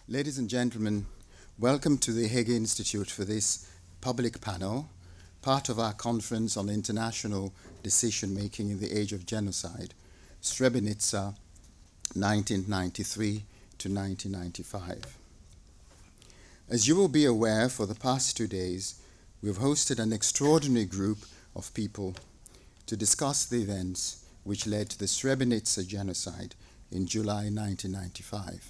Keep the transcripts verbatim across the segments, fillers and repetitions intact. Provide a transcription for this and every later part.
Ladies and gentlemen, welcome to the Hague Institute for this public panel, part of our conference on international decision-making in the age of genocide, Srebrenica, nineteen ninety-three to nineteen ninety-five. As you will be aware, for the past two days, we have hosted an extraordinary group of people to discuss the events which led to the Srebrenica Genocide in July nineteen ninety-five.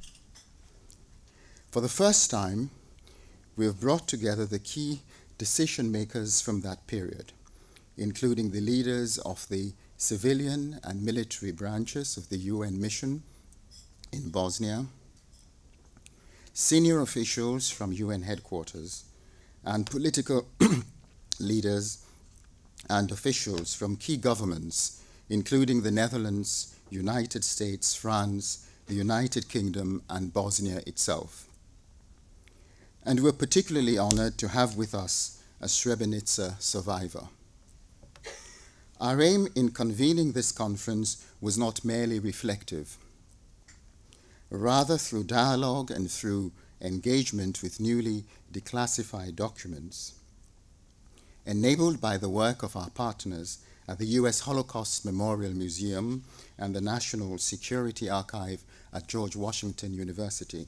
For the first time, we have brought together the key decision makers from that period, including the leaders of the civilian and military branches of the U N mission in Bosnia, senior officials from U N headquarters, and political leaders and officials from key governments, including the Netherlands, United States, France, the United Kingdom, and Bosnia itself. And we're particularly honored to have with us a Srebrenica survivor. Our aim in convening this conference was not merely reflective. Rather, through dialogue and through engagement with newly declassified documents, enabled by the work of our partners at the U S Holocaust Memorial Museum and the National Security Archive at George Washington University,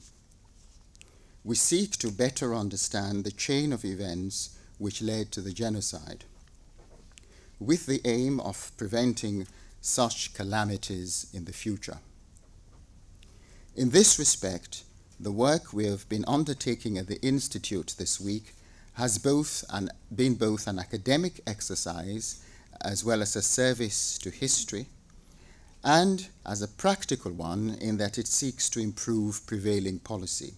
we seek to better understand the chain of events which led to the genocide, with the aim of preventing such calamities in the future. In this respect, the work we have been undertaking at the Institute this week has both an, been both an academic exercise as well as a service to history, and as a practical one in that it seeks to improve prevailing policy.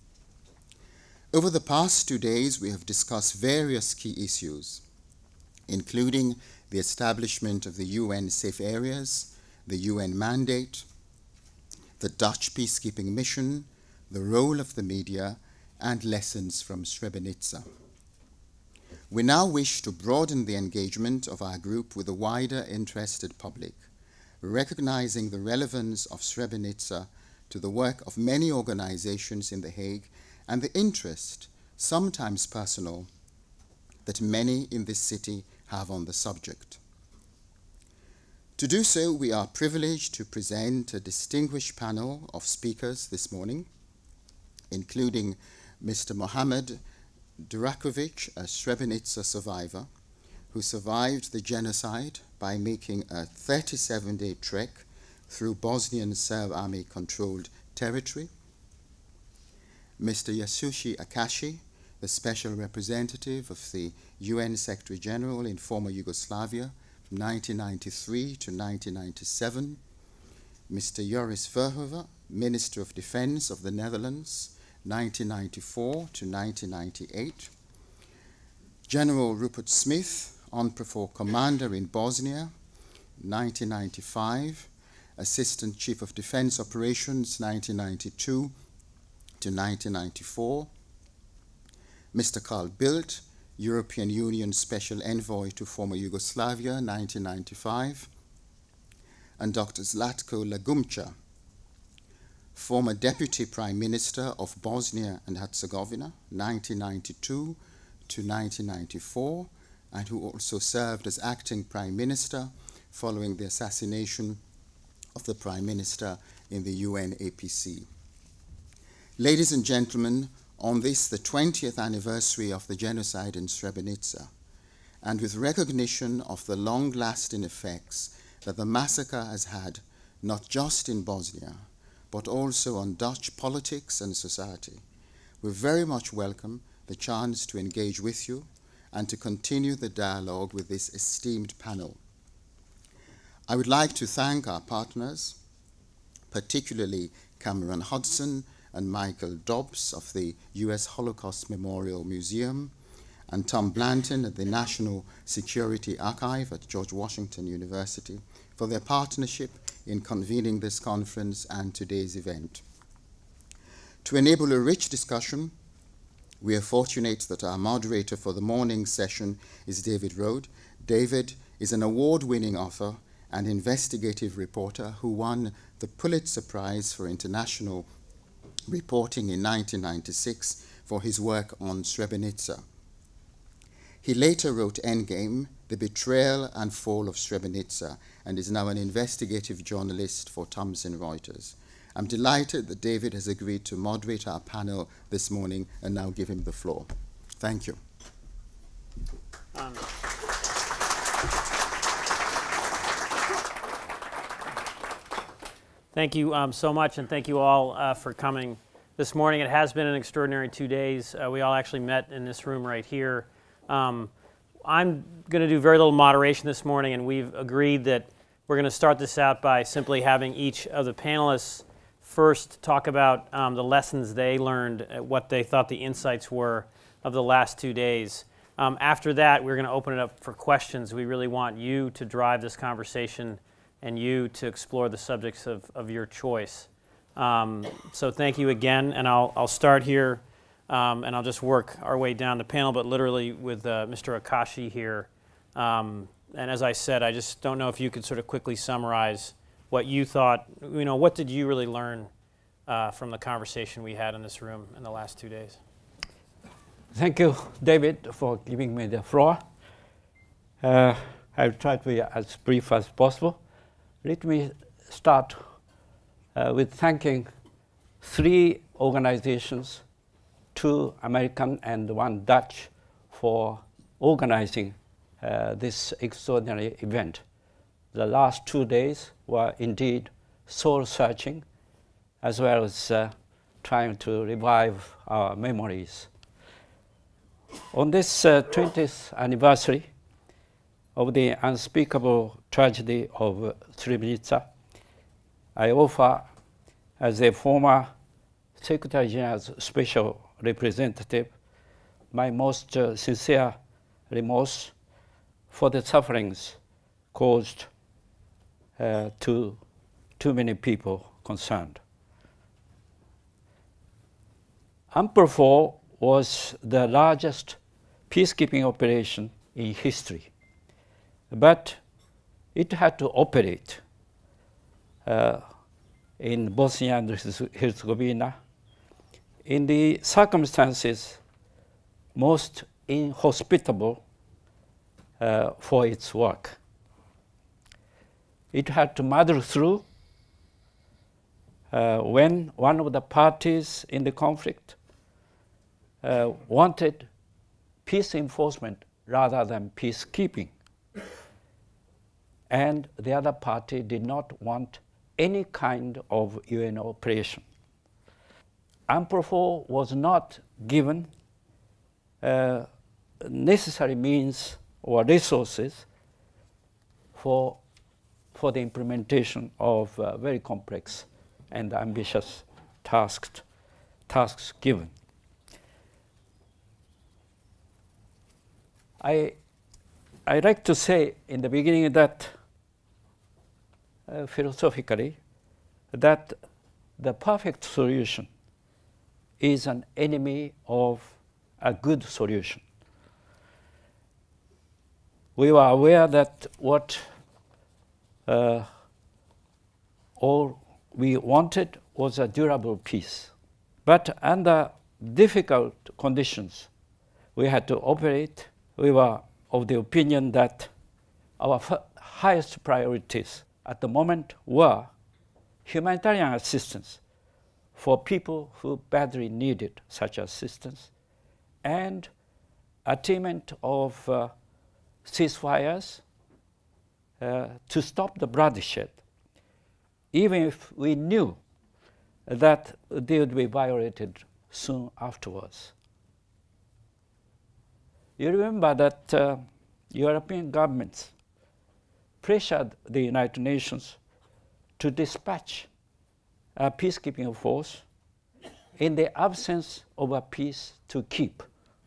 Over the past two days, we have discussed various key issues, including the establishment of the U N safe areas, the U N mandate, the Dutch peacekeeping mission, the role of the media, and lessons from Srebrenica. We now wish to broaden the engagement of our group with a wider interested public, recognizing the relevance of Srebrenica to the work of many organizations in The Hague and the interest, sometimes personal, that many in this city have on the subject. To do so, we are privileged to present a distinguished panel of speakers this morning, including Mister Mohamed Durakovic, a Srebrenica survivor, who survived the genocide by making a thirty-seven day trek through Bosnian Serb army-controlled territory, Mister Yasushi Akashi, the Special Representative of the U N Secretary General in former Yugoslavia from nineteen ninety-three to nineteen ninety-seven, Mister Joris Verhoeven, Minister of Defense of the Netherlands, nineteen ninety-four to nineteen ninety-eight, General Rupert Smith, UNPROFOR Commander in Bosnia, nineteen ninety-five, Assistant Chief of Defense Operations, nineteen ninety-two to nineteen ninety-four, Mister Carl Bildt, European Union Special Envoy to former Yugoslavia, nineteen ninety-five, and Doctor Zlatko Lagumcha, former Deputy Prime Minister of Bosnia and Herzegovina, nineteen ninety-two to nineteen ninety-four, and who also served as acting Prime Minister following the assassination of the Prime Minister in the U N A P C. Ladies and gentlemen, on this, the twentieth anniversary of the genocide in Srebrenica, and with recognition of the long-lasting effects that the massacre has had, not just in Bosnia, but also on Dutch politics and society, we very much welcome the chance to engage with you and to continue the dialogue with this esteemed panel. I would like to thank our partners, particularly Cameron Hudson and Michael Dobbs of the U S Holocaust Memorial Museum, and Tom Blanton at the National Security Archive at George Washington University for their partnership in convening this conference and today's event. To enable a rich discussion, we are fortunate that our moderator for the morning session is David Rode. David is an award-winning author and investigative reporter who won the Pulitzer Prize for International reporting in nineteen ninety-six for his work on Srebrenica. He later wrote Endgame, The Betrayal and Fall of Srebrenica, and is now an investigative journalist for Thomson Reuters. I'm delighted that David has agreed to moderate our panel this morning and now give him the floor. Thank you. Um, thank you um, so much, and thank you all uh, for coming this morning. It has been an extraordinary two days. Uh, we all actually met in this room right here. Um, I'm going to do very little moderation this morning, and we've agreed that we're going to start this out by simply having each of the panelists first talk about um, the lessons they learned, uh, what they thought the insights were of the last two days. Um, after that, we're going to open it up for questions. We really want you to drive this conversation and you to explore the subjects of, of your choice. Um, so thank you again, and I'll, I'll start here. Um, and I'll just work our way down the panel, but literally with uh, Mister Akashi here. Um, and as I said, I just don't know if you could sort of quickly summarize what you thought, you know, what did you really learn uh, from the conversation we had in this room in the last two days? Thank you, David, for giving me the floor. Uh, I'll try to be as brief as possible. Let me start uh, with thanking three organizations, two American and one Dutch, for organizing uh, this extraordinary event. The last two days were indeed soul-searching, as well as uh, trying to revive our memories. On this uh, twentieth anniversary of the unspeakable tragedy of uh, Srebrenica, I offer, as a former Secretary General's special representative, my most uh, sincere remorse for the sufferings caused uh, to too many people concerned. Unperfor was the largest peacekeeping operation in history, but it had to operate uh, in Bosnia and Herzegovina in the circumstances most inhospitable uh, for its work. It had to muddle through uh, when one of the parties in the conflict uh, wanted peace enforcement rather than peacekeeping, and the other party did not want any kind of U N operation. Unperfor was not given uh, necessary means or resources for, for the implementation of uh, very complex and ambitious tasks, tasks given. I, I like to say in the beginning that, uh, philosophically, that the perfect solution is an enemy of a good solution. We were aware that what uh, all we wanted was a durable peace. But under difficult conditions, we had to operate. We were of the opinion that our highest priorities at the moment were humanitarian assistance for people who badly needed such assistance, and attainment of uh, ceasefires uh, to stop the bloodshed, even if we knew that they would be violated soon afterwards. You remember that uh, European governments pressured the United Nations to dispatch a peacekeeping force in the absence of a peace to keep.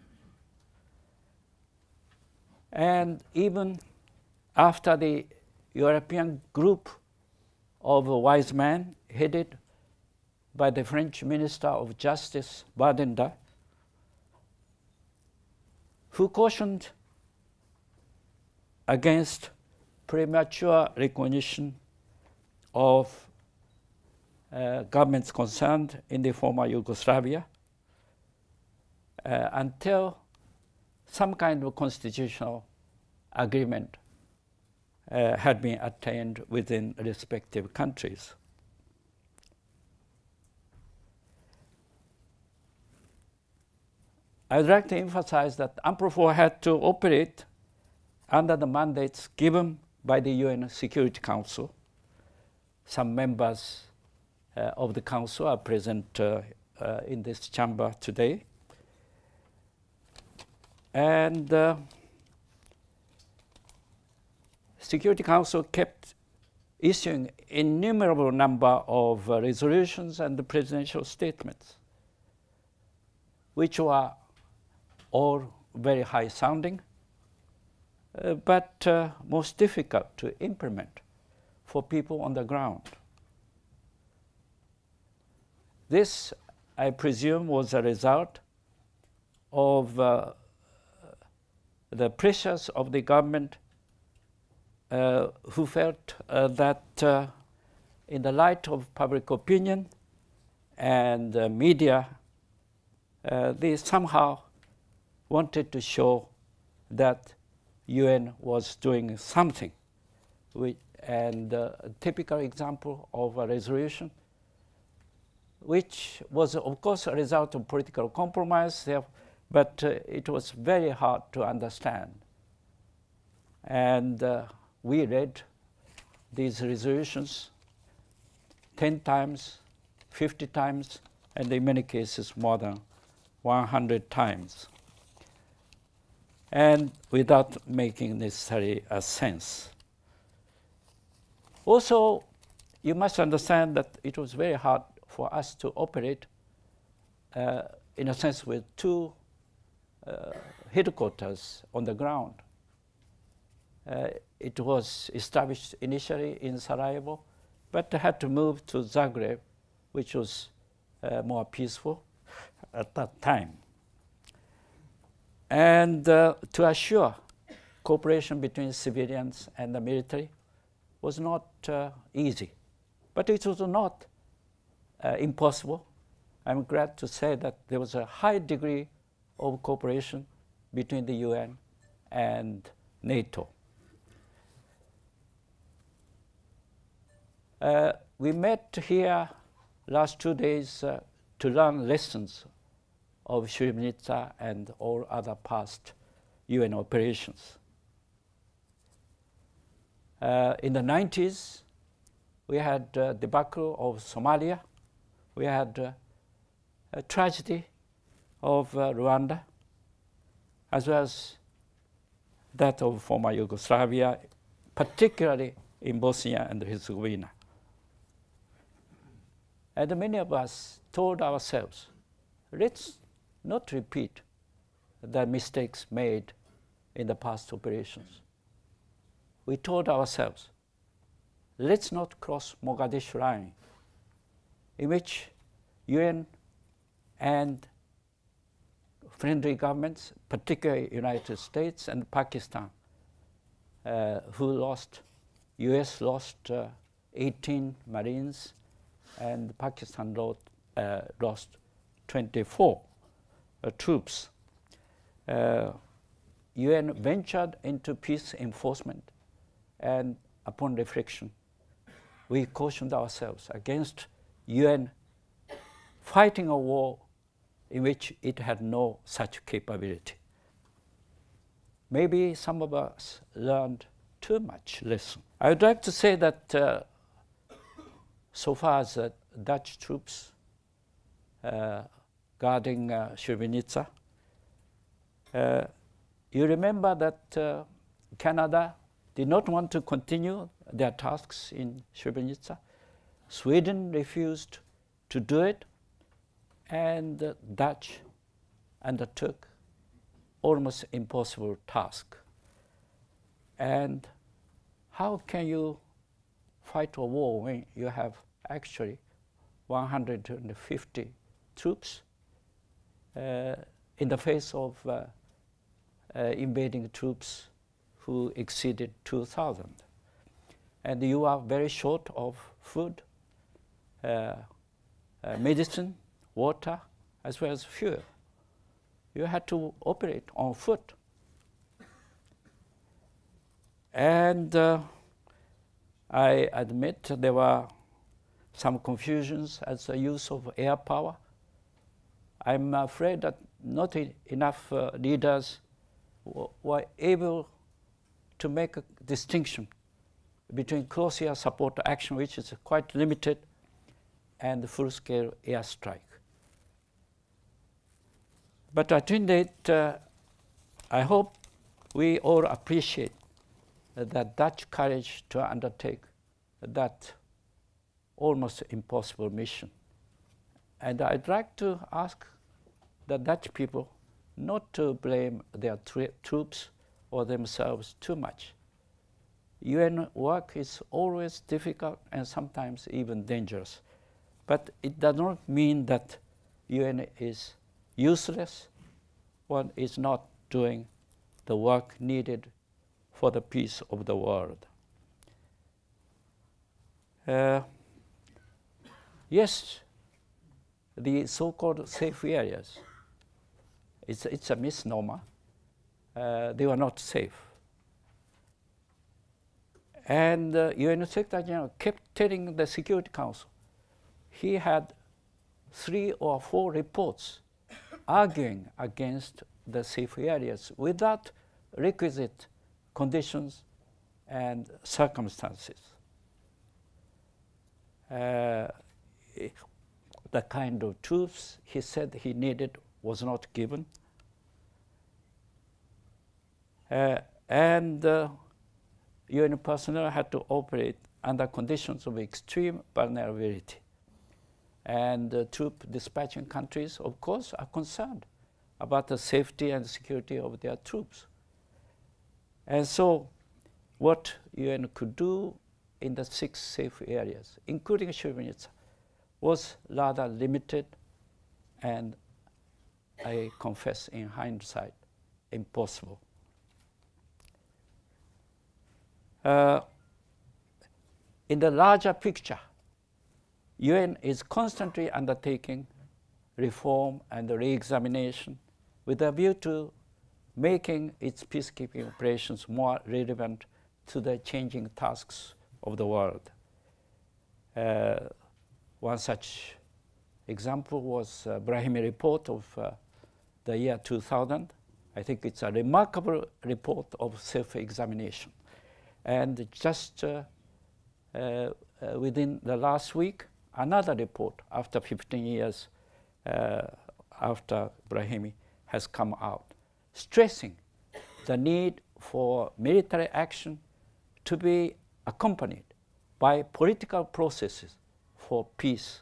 And even after the European group of wise men headed by the French Minister of Justice, Badenda, who cautioned against premature recognition of uh, governments concerned in the former Yugoslavia uh, until some kind of constitutional agreement uh, had been attained within respective countries. I would like to emphasize that UNPROFOR had to operate under the mandates given by the U N Security Council. Some members uh, of the Council are present uh, uh, in this chamber today. And uh, Security Council kept issuing innumerable number of uh, resolutions and presidential statements, which were all very high sounding, uh, but uh, most difficult to implement for people on the ground. This, I presume, was a result of uh, the pressures of the government uh, who felt uh, that uh, in the light of public opinion and uh, media, uh, they somehow wanted to show that U N was doing something. Which, and uh, a typical example of a resolution, which was of course a result of political compromise, there, but uh, it was very hard to understand. And uh, we read these resolutions ten times, fifty times, and in many cases more than one hundred times, and without making necessary a sense. Also, you must understand that it was very hard for us to operate, uh, in a sense, with two uh, headquarters on the ground. Uh, it was established initially in Sarajevo, but had to move to Zagreb, which was uh, more peaceful at that time. And uh, to assure cooperation between civilians and the military was not uh, easy, but it was not uh, impossible. I'm glad to say that there was a high degree of cooperation between the U N and NATO. Uh, we met here last two days uh, to learn lessons of Srebrenica and all other past U N operations. Uh, in the nineties, we had uh, debacle of Somalia. We had uh, a tragedy of uh, Rwanda, as well as that of former Yugoslavia, particularly in Bosnia and Herzegovina. And many of us told ourselves, let's not repeat the mistakes made in the past operations. We told ourselves, let's not cross Mogadishu line, in which U N and friendly governments, particularly United States and Pakistan, uh, who lost, U S lost uh, eighteen Marines, and Pakistan lost, uh, lost twenty-four uh, troops. Uh, U N ventured into peace enforcement, and upon reflection, we cautioned ourselves against U N fighting a war in which it had no such capability. Maybe some of us learned too much lesson. I would like to say that uh, so far as uh, Dutch troops uh, guarding uh, Srebrenica, uh, you remember that uh, Canada did not want to continue their tasks in Srebrenica. Sweden refused to do it, and the Dutch undertook almost impossible task. And how can you fight a war when you have actually one hundred fifty troops uh, in the face of uh, uh, invading troops who exceeded two thousand? And you are very short of food. uh, uh, medicine, water, as well as fuel. You had to operate on foot. And uh, I admit there were some confusions as the use of air power. I'm afraid that not e enough uh, leaders were able to make a distinction between close air support action, which is quite limited, and full-scale airstrike. But at any rate, uh, I hope we all appreciate uh, the Dutch courage to undertake that almost impossible mission. And I'd like to ask the Dutch people not to blame their troops or themselves too much. U N work is always difficult and sometimes even dangerous. But it does not mean that U N is useless or is not doing the work needed for the peace of the world. Uh, yes, the so-called safe areas, it's, it's a misnomer. Uh, they were not safe. And uh, U N Secretary General kept telling the Security Council he had three or four reports arguing against the safe areas without requisite conditions and circumstances. Uh, the kind of troops he said he needed was not given. Uh, and uh, U N personnel had to operate under conditions of extreme vulnerability. And uh, troop dispatching countries, of course, are concerned about the safety and security of their troops. And so what U N could do in the six safe areas, including Srebrenica, was rather limited and, I confess in hindsight, impossible. Uh, in the larger picture, U N is constantly undertaking reform and re-examination with a view to making its peacekeeping operations more relevant to the changing tasks of the world. Uh, one such example was uh, Brahimi report of uh, the year two thousand. I think it's a remarkable report of self-examination. And just uh, uh, uh, within the last week, another report after fifteen years uh, after Brahimi has come out, stressing the need for military action to be accompanied by political processes for peace.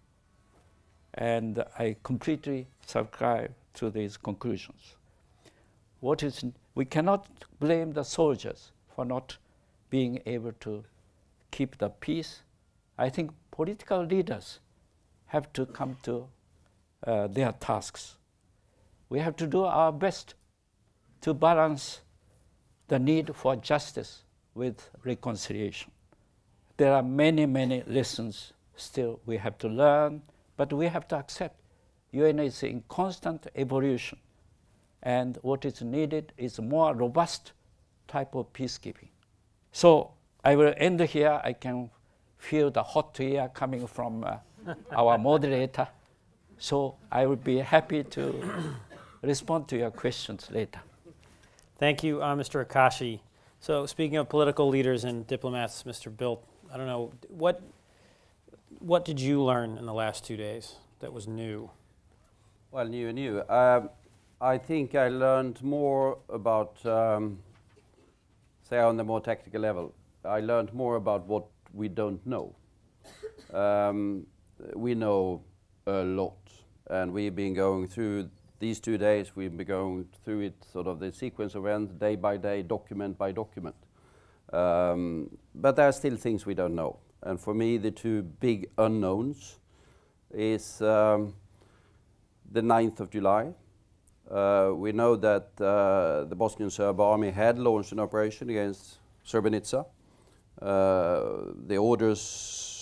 And I completely subscribe to these conclusions. What is, we cannot blame the soldiers for not being able to keep the peace. I think political leaders have to come to uh, their tasks. We have to do our best to balance the need for justice with reconciliation. There are many, many lessons still we have to learn, but we have to accept U N is in constant evolution, and what is needed is a more robust type of peacekeeping. So I will end here. I can feel the hot air coming from uh, our moderator. So I will be happy to respond to your questions later. Thank you, uh, Mister Akashi. So speaking of political leaders and diplomats, Mister Bildt, I don't know, what, what did you learn in the last two days that was new? Well, new and new. Um, I think I learned more about, um, say on the more tactical level, I learned more about what we don't know. Um, we know a lot, and we've been going through these two days, we've been going through it, sort of the sequence of events, day by day, document by document. Um, but there are still things we don't know. And for me, the two big unknowns is um, the ninth of July. Uh, we know that uh, the Bosnian Serb army had launched an operation against Srebrenica. Uh, the orders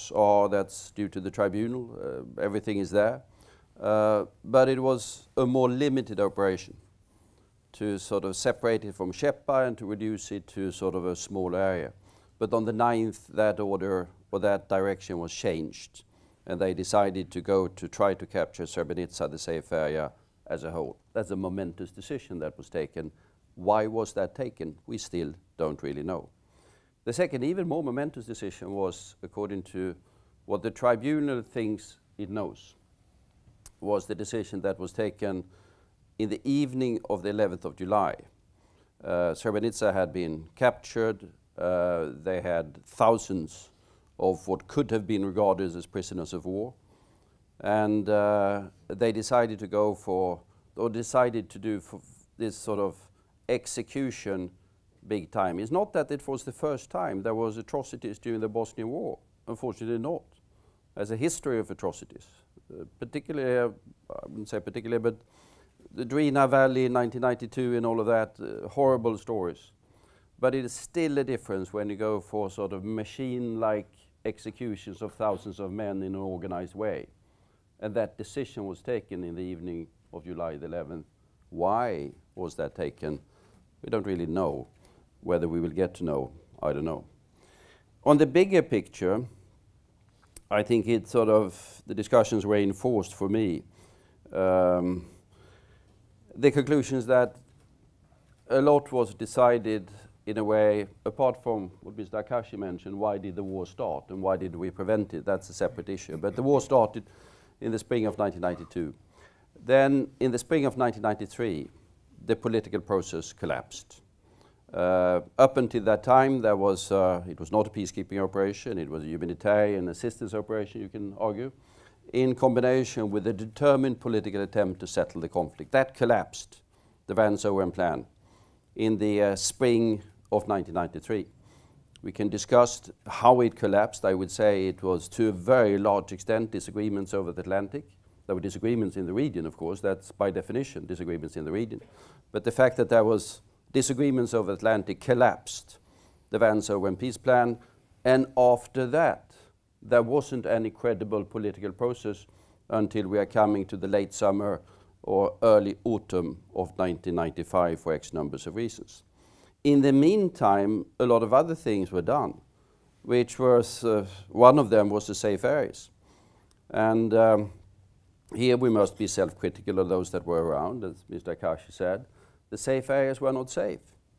reports are that's due to the tribunal. Uh, everything is there. Uh, but it was a more limited operation to sort of separate it from Sheppa and to reduce it to sort of a small area. But on the ninth, that order or that direction was changed, and they decided to go to try to capture Srebrenica, the safe area, as a whole. That's a momentous decision that was taken. Why was that taken? We still don't really know. The second, even more momentous decision was, according to what the tribunal thinks it knows, was the decision that was taken in the evening of the eleventh of July. Uh, Srebrenica had been captured. Uh, they had thousands of what could have been regarded as prisoners of war. And uh, they decided to go for, or decided to do for this sort of execution big time. It's not that it was the first time there was atrocities during the Bosnian War. Unfortunately not. There's a history of atrocities. Uh, particularly, uh, I wouldn't say particularly, but the Drina Valley in nineteen ninety-two and all of that, uh, horrible stories. But it is still a difference when you go for sort of machine-like executions of thousands of men in an organized way. And that decision was taken in the evening of July the eleventh. Why was that taken? We don't really know. Whether we will get to know, I don't know. On the bigger picture, I think it sort of, the discussions reinforced for me um, the conclusions that a lot was decided in a way, apart from what Mister Akashi mentioned, why did the war start and why did we prevent it? That's a separate issue. But the war started in the spring of nineteen ninety-two. Then in the spring of nineteen ninety-three, the political process collapsed. Uh, up until that time, there was, uh, it was not a peacekeeping operation, it was a humanitarian assistance operation, you can argue, in combination with a determined political attempt to settle the conflict. That collapsed, the Van Zoen plan, in the uh, spring of nineteen ninety-three. We can discuss how it collapsed. I would say it was to a very large extent disagreements over the Atlantic. There were disagreements in the region, of course, that's by definition disagreements in the region. But the fact that there was disagreements over the Atlantic collapsed the Van Zoen peace plan, and after that there wasn't any credible political process until we are coming to the late summer or early autumn of nineteen ninety-five for X numbers of reasons. In the meantime, a lot of other things were done, which was, uh, one of them was the safe areas. And um, here we must be self-critical of those that were around, as Mister Akashi said. The safe areas were not safe.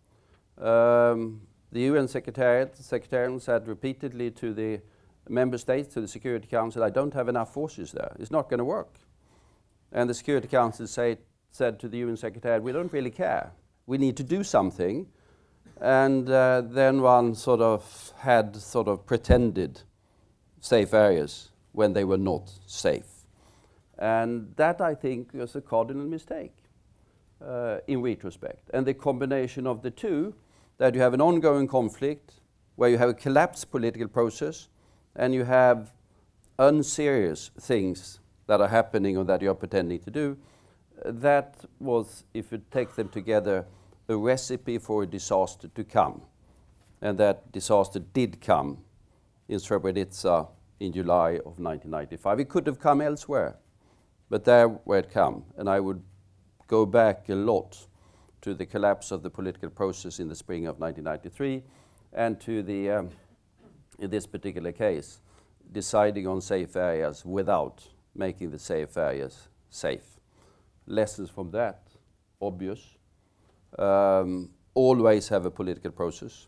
Um, the U N Secretariat, the Secretariat said repeatedly to the member states, to the Security Council, I don't have enough forces there. It's not going to work. And the Security Council say, said to the U N Secretariat, we don't really care. We need to do something. And uh, then one sort of had sort of pretended safe areas when they were not safe. And that, I think, was a cardinal mistake. Uh, in retrospect. And the combination of the two, that you have an ongoing conflict where you have a collapsed political process and you have unserious things that are happening or that you are pretending to do, uh, that was, if you take them together, a recipe for a disaster to come. And that disaster did come in Srebrenica in July of nineteen ninety-five. It could have come elsewhere, but there where it came. And I would go back a lot to the collapse of the political process in the spring of nineteen ninety-three and to the, um, in this particular case, deciding on safe areas without making the safe areas safe. Lessons from that, obvious. Um, always have a political process.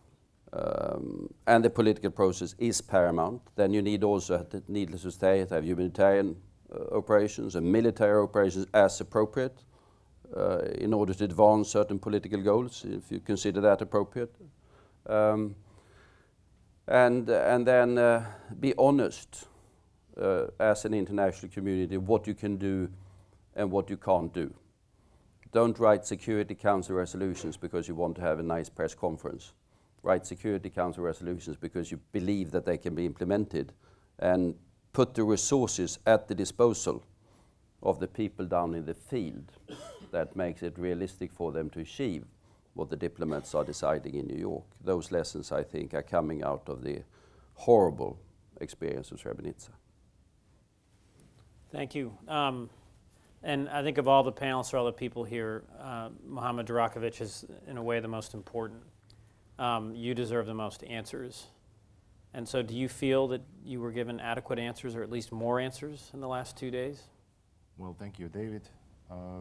Um, and the political process is paramount. Then you need also, needless to say, to have humanitarian uh, operations and military operations as appropriate uh, in order to advance certain political goals, if you consider that appropriate. Um, and, and then uh, be honest uh, as an international community what you can do and what you can't do. Don't write Security Council resolutions because you want to have a nice press conference. Write Security Council resolutions because you believe that they can be implemented, and put the resources at the disposal of the people down in the field that makes it realistic for them to achieve what the diplomats are deciding in New York. Those lessons, I think, are coming out of the horrible experience of Srebrenica. Thank you. Um, and I think of all the panelists or all the people here, uh, Mohammed Durakovic is in a way the most important. Um, you deserve the most answers. And so do you feel that you were given adequate answers or at least more answers in the last two days? Well, thank you, David. Uh,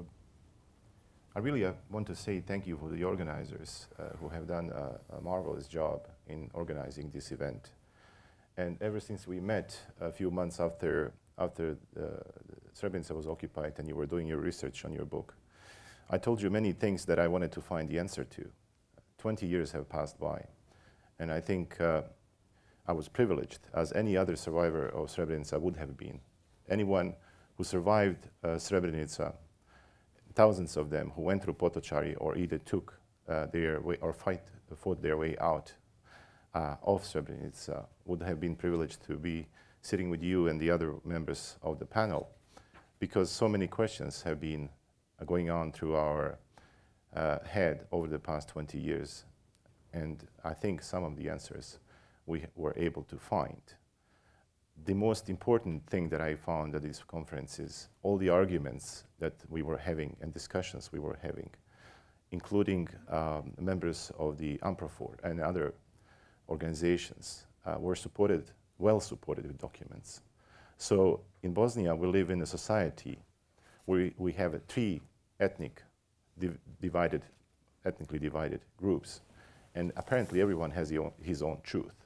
I really uh, want to say thank you for the organizers uh, who have done a, a marvelous job in organizing this event. And ever since we met a few months after, after uh, Srebrenica was occupied and you were doing your research on your book, I told you many things that I wanted to find the answer to. twenty years have passed by. And I think uh, I was privileged, as any other survivor of Srebrenica would have been. Anyone who survived uh, Srebrenica, thousands of them who went through Potocari or either took uh, their way or fight, fought their way out uh, of Srebrenica would have been privileged to be sitting with you and the other members of the panel, because so many questions have been uh, going on through our uh, head over the past twenty years. And I think some of the answers we were able to find. The most important thing that I found at this conference is all the arguments that we were having and discussions we were having, including um, members of the UNPROFOR and other organizations, uh, were supported, well supported with documents. So in Bosnia, we live in a society where we have a three ethnic, div divided, ethnically divided groups. And apparently everyone has the own, his own truth.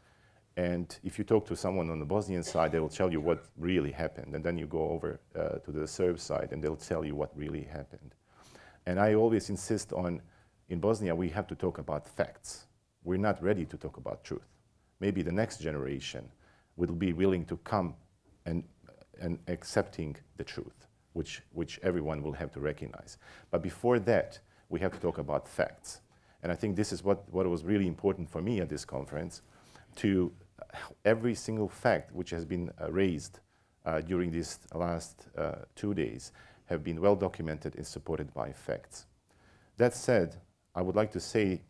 And if you talk to someone on the Bosnian side, they will tell you what really happened. And then you go over uh, to the Serb side and they'll tell you what really happened. And I always insist on, in Bosnia, we have to talk about facts. We're not ready to talk about truth. Maybe the next generation will be willing to come and, and accepting the truth, which, which everyone will have to recognize. But before that, we have to talk about facts. And I think this is what, what was really important for me at this conference, to every single fact which has been uh, raised uh, during these last uh, two days have been well documented and supported by facts. That said, I would like to say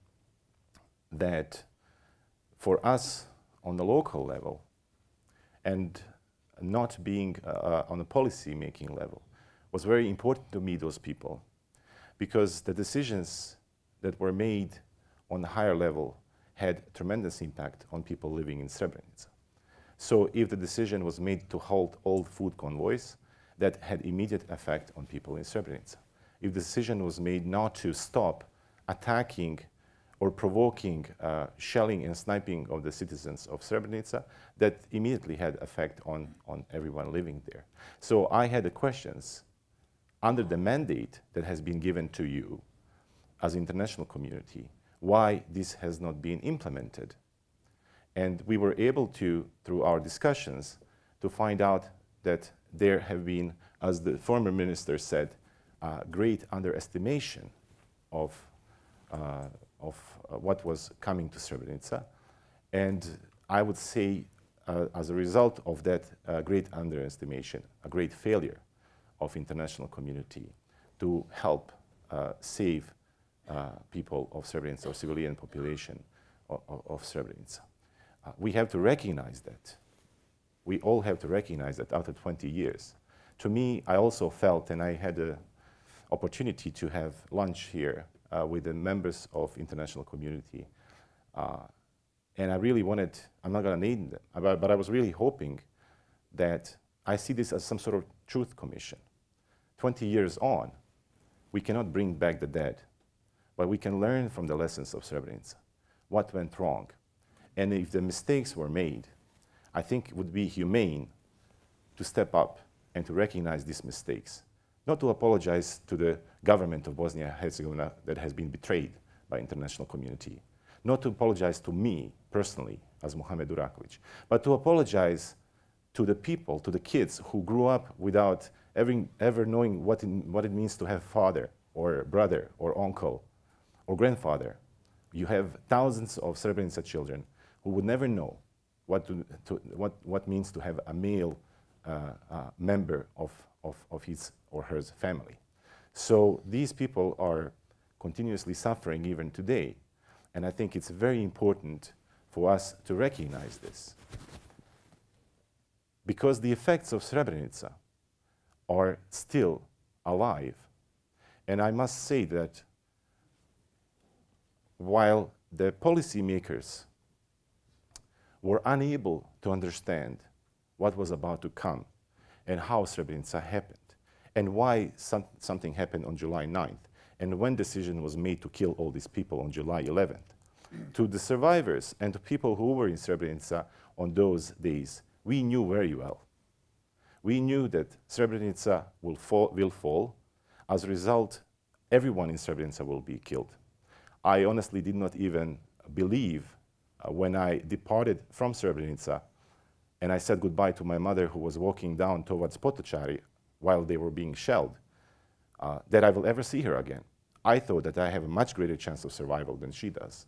that for us on the local level and not being uh, on a policy-making level was very important to me, those people, because the decisions that were made on the higher level had tremendous impact on people living in Srebrenica. So if the decision was made to halt all food convoys, that had immediate effect on people in Srebrenica. If the decision was made not to stop attacking or provoking uh, shelling and sniping of the citizens of Srebrenica, that immediately had effect on, on everyone living there. So I had the questions under the mandate that has been given to you as international community, why this has not been implemented. And we were able to, through our discussions, to find out that there have been, as the former minister said, uh, great underestimation of, uh, of uh, what was coming to Srebrenica. And I would say, uh, as a result of that uh, great underestimation, a great failure of international community to help uh, save Uh, people of Srebrenica, or civilian population of, of, of Srebrenica. Uh, we have to recognize that. We all have to recognize that after twenty years. To me, I also felt, and I had an opportunity to have lunch here uh, with the members of international community. Uh, and I really wanted, I'm not going to name them, but, but I was really hoping that I see this as some sort of truth commission. twenty years on, we cannot bring back the dead, but we can learn from the lessons of Srebrenica, what went wrong. And if the mistakes were made, I think it would be humane to step up and to recognize these mistakes, not to apologize to the government of Bosnia-Herzegovina that has been betrayed by international community, not to apologize to me personally as Mohammed Durakovic, but to apologize to the people, to the kids who grew up without ever, ever knowing what, in, what it means to have father or brother or uncle or grandfather. You have thousands of Srebrenica children who would never know what, to, to, what, what means to have a male uh, uh, member of, of, of his or her family. So these people are continuously suffering even today. And I think it's very important for us to recognize this. because the effects of Srebrenica are still alive. And I must say that while the policymakers were unable to understand what was about to come and how Srebrenica happened and why some, something happened on July ninth and when decision was made to kill all these people on July eleventh, to the survivors and to people who were in Srebrenica on those days, we knew very well. We knew that Srebrenica will fall, will fall. As a result, everyone in Srebrenica will be killed. I honestly did not even believe uh, when I departed from Srebrenica and I said goodbye to my mother who was walking down towards Potocari while they were being shelled, uh, that I will ever see her again. I thought that I have a much greater chance of survival than she does.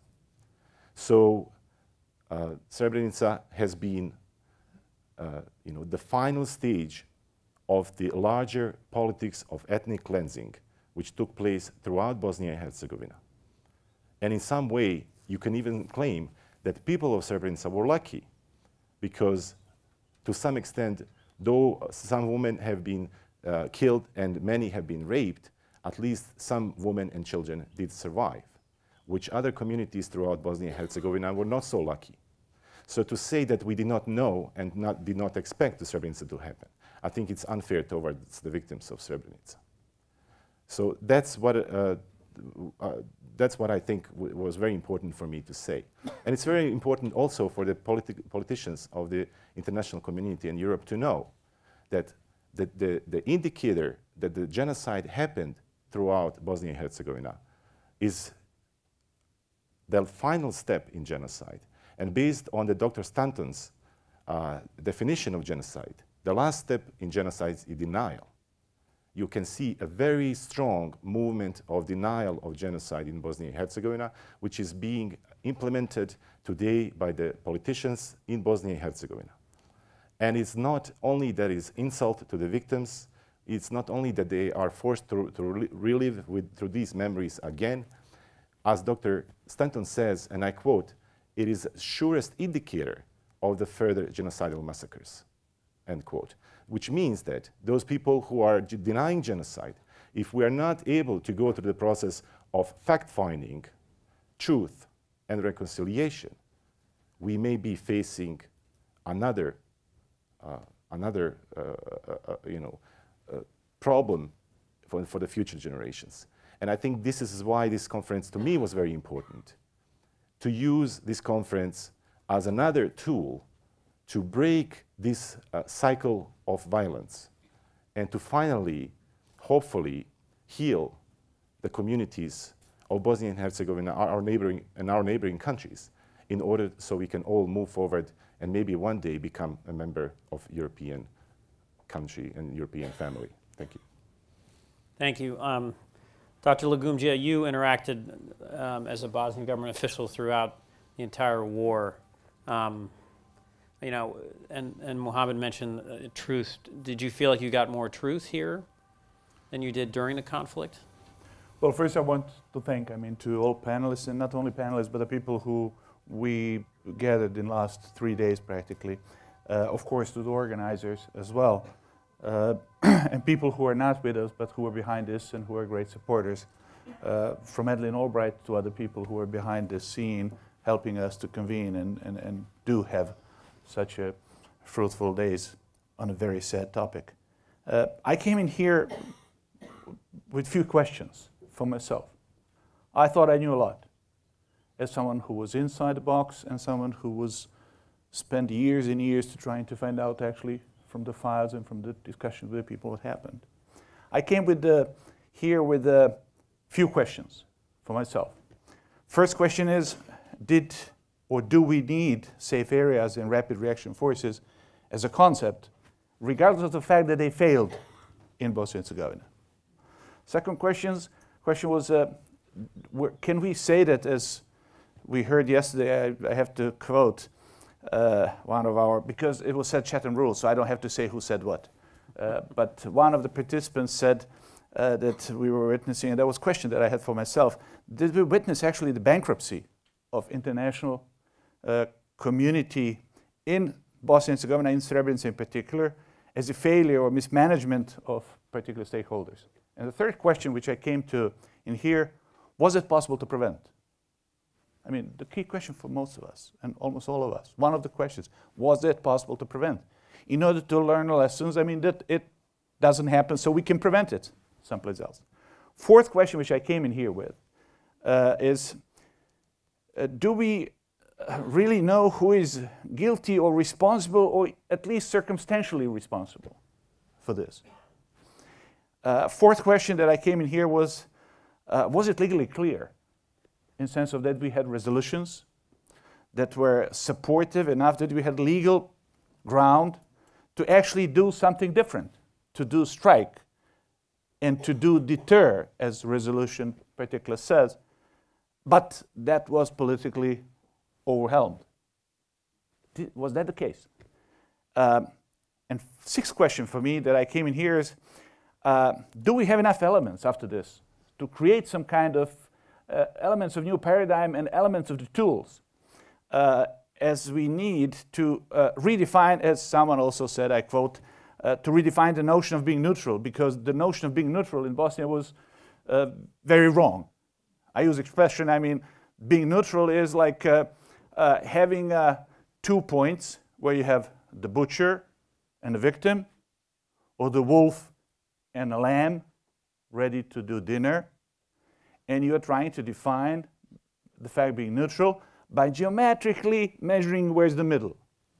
So uh, Srebrenica has been uh, you know, the final stage of the larger politics of ethnic cleansing which took place throughout Bosnia and Herzegovina. And in some way, you can even claim that people of Srebrenica were lucky because to some extent, though some women have been uh, killed and many have been raped, at least some women and children did survive, which other communities throughout Bosnia and Herzegovina were not so lucky. So to say that we did not know and not, did not expect the Srebrenica to happen, I think it's unfair towards the victims of Srebrenica. So that's what, uh, uh, that's what I think w was very important for me to say. And it's very important also for the politi politicians of the international community in Europe to know that the, the, the indicator that the genocide happened throughout Bosnia and Herzegovina is the final step in genocide. And based on the Doctor Stanton's uh, definition of genocide, the last step in genocide is denial. You can see a very strong movement of denial of genocide in Bosnia and Herzegovina, which is being implemented today by the politicians in Bosnia and Herzegovina. And it's not only that it's insult to the victims, it's not only that they are forced to, to re relive with, through these memories again. As Doctor Stanton says, and I quote, it is the surest indicator of the further genocidal massacres, end quote. Which means that those people who are denying genocide, if we are not able to go through the process of fact-finding, truth, and reconciliation, we may be facing another, uh, another uh, uh, uh, you know, uh, problem for, for the future generations. And I think this is why this conference to me was very important, to use this conference as another tool to break this uh, cycle of violence and to finally, hopefully, heal the communities of Bosnia and Herzegovina, our, our neighboring, and our neighboring countries, in order so we can all move forward and maybe one day become a member of European country and European family. Thank you. Thank you. Um, Doctor Lagumdzija, you interacted um, as a Bosnian government official throughout the entire war. Um, You know, and, and Mohammed mentioned uh, truth. Did you feel like you got more truth here than you did during the conflict? Well, first I want to thank, I mean, to all panelists, and not only panelists, but the people who we gathered in the last three days practically. Uh, of course, to the organizers as well. Uh, and people who are not with us, but who are behind this and who are great supporters. Uh, from Madeleine Albright to other people who are behind the scene, helping us to convene and, and, and do have such a fruitful days on a very sad topic. Uh, I came in here with few questions for myself. I thought I knew a lot, as someone who was inside the box and someone who was spent years and years to trying to find out actually from the files and from the discussions with the people what happened. I came with the, here with a few questions for myself. First question is, did or do we need safe areas and rapid reaction forces as a concept, regardless of the fact that they failed in Bosnia and Herzegovina? Second questions, question was, uh, can we say that, as we heard yesterday, I, I have to quote uh, one of our, because it was said Chatham rules, so I don't have to say who said what. Uh, but one of the participants said uh, that we were witnessing, and that was a question that I had for myself, did we witness actually the bankruptcy of international Uh, community in Bosnia and Herzegovina, in Srebrenica in particular, as a failure or mismanagement of particular stakeholders? And the third question which I came to in here, was it possible to prevent? I mean, the key question for most of us, and almost all of us, one of the questions, was it possible to prevent? In order to learn the lessons, I mean, that it doesn't happen, so we can prevent it someplace else. Fourth question, which I came in here with, uh, is, uh, do we uh, really know who is guilty or responsible, or at least circumstantially responsible for this? Uh, fourth question that I came in here was, uh, was it legally clear? In the sense of that we had resolutions that were supportive enough, that we had legal ground to actually do something different, to do strike, and to do deter, as resolution particular says, but that was politically overwhelmed. Did, was that the case? Um, and sixth question for me that I came in here is, uh, do we have enough elements after this to create some kind of uh, elements of new paradigm and elements of the tools uh, as we need to uh, redefine, as someone also said, I quote, uh, to redefine the notion of being neutral, because the notion of being neutral in Bosnia was uh, very wrong. I use expression, I mean, being neutral is like uh, uh, having uh, two points where you have the butcher and the victim, or the wolf and a lamb ready to do dinner, and you are trying to define the fact of being neutral by geometrically measuring where's the middle.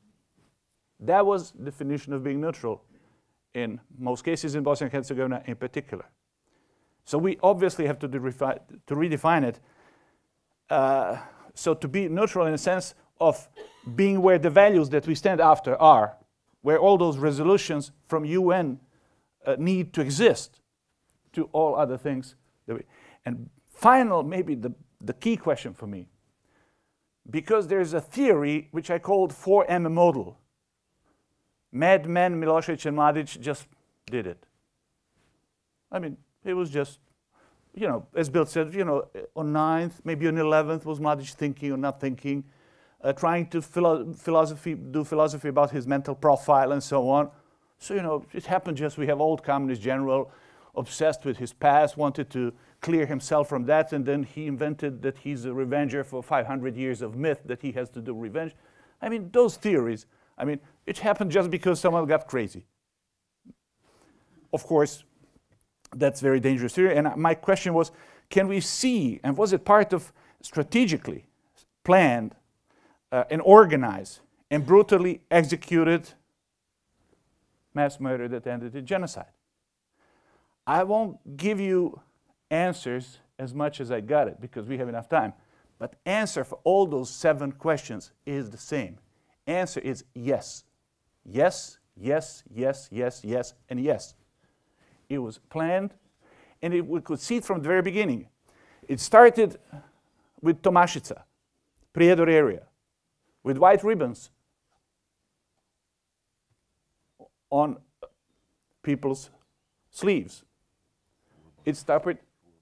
That was the definition of being neutral in most cases, in Bosnia and Herzegovina in particular. So we obviously have to, to redefine it. Uh, so to be neutral in the sense of being where the values that we stand after are, where all those resolutions from U N uh, need to exist to all other things. That we, and final, maybe the, the key question for me, because there's a theory which I called four M model. Madmen, Milosevic and Mladic just did it. I mean, it was just, you know, as Bill said, you know, on ninth, maybe on eleventh, was Mladic thinking or not thinking, uh, trying to philo philosophy, do philosophy about his mental profile and so on. So, you know, it happened just, we have old communist general obsessed with his past, wanted to clear himself from that, and then he invented that he's a revenger for five hundred years of myth, that he has to do revenge. I mean, those theories, I mean, it happened just because someone got crazy. Of course, that's very dangerous theory, and my question was, can we see, and was it part of strategically planned uh, and organized and brutally executed mass murder that ended in genocide? I won't give you answers as much as I got it, because we have enough time, but answer for all those seven questions is the same. Answer is yes. Yes, yes, yes, yes, yes, and yes. It was planned, and it, we could see it from the very beginning. It started with Tomašica, Prijedor area, with white ribbons on people's sleeves. It started,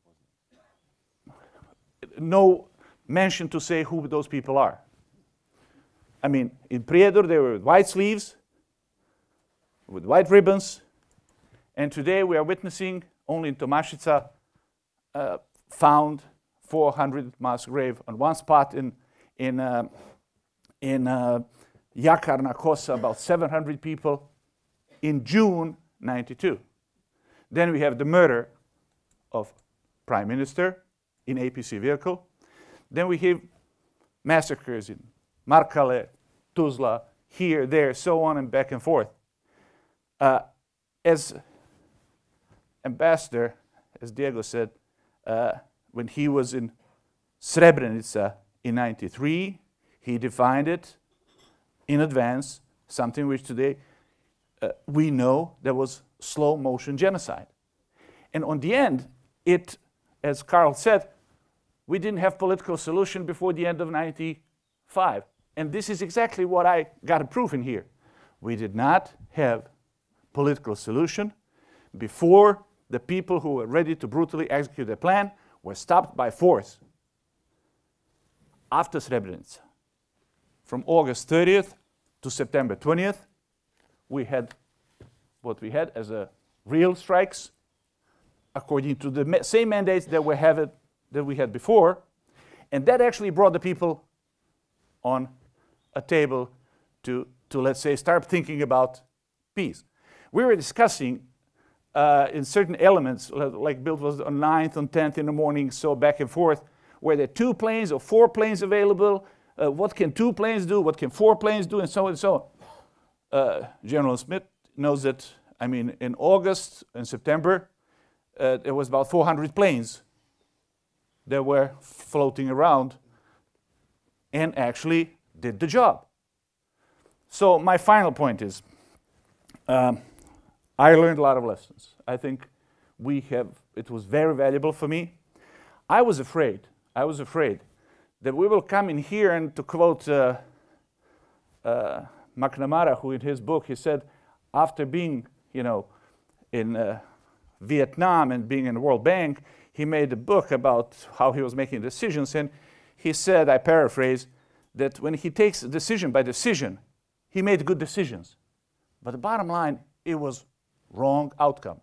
no mention to say who those people are. I mean, in Prijedor, they were with white sleeves, with white ribbons, and today we are witnessing, only in Tomašica, uh, found four hundred mass grave on one spot, in, in, uh, in uh, Jakar na Kosa, about seven hundred people, in June ninety-two. Then we have the murder of Prime Minister in A P C vehicle. Then we have massacres in Markale, Tuzla, here, there, so on and back and forth. Uh, as ambassador, as Diego said, uh, when he was in Srebrenica in ninety-three, he defined it in advance, something which today uh, we know there was slow motion genocide. And on the end, it, as Carl said, we didn't have political solution before the end of ninety-five. And this is exactly what I got to prove in here. We did not have political solution before the people who were ready to brutally execute their plan were stopped by force. After Srebrenica, from August thirtieth to September twentieth, we had what we had as a real strikes, according to the ma same mandates that we have it, that we had before, and that actually brought the people on a table to, to let's say, start thinking about peace. We were discussing uh, in certain elements, like Bill was on ninth, on tenth in the morning, so back and forth, were there two planes or four planes available? Uh, what can two planes do? What can four planes do? And so on and so on. Uh, General Smith knows that, I mean, in August and September, uh, there was about four hundred planes that were floating around and actually did the job. So my final point is, um, I learned a lot of lessons. I think we have, it was very valuable for me. I was afraid, I was afraid that we will come in here, and to quote uh, uh, McNamara, who in his book, he said, after being, you know, in uh, Vietnam and being in the World Bank, he made a book about how he was making decisions, and he said, I paraphrase, that when he takes a decision by decision, he made good decisions. But the bottom line, it was wrong outcome.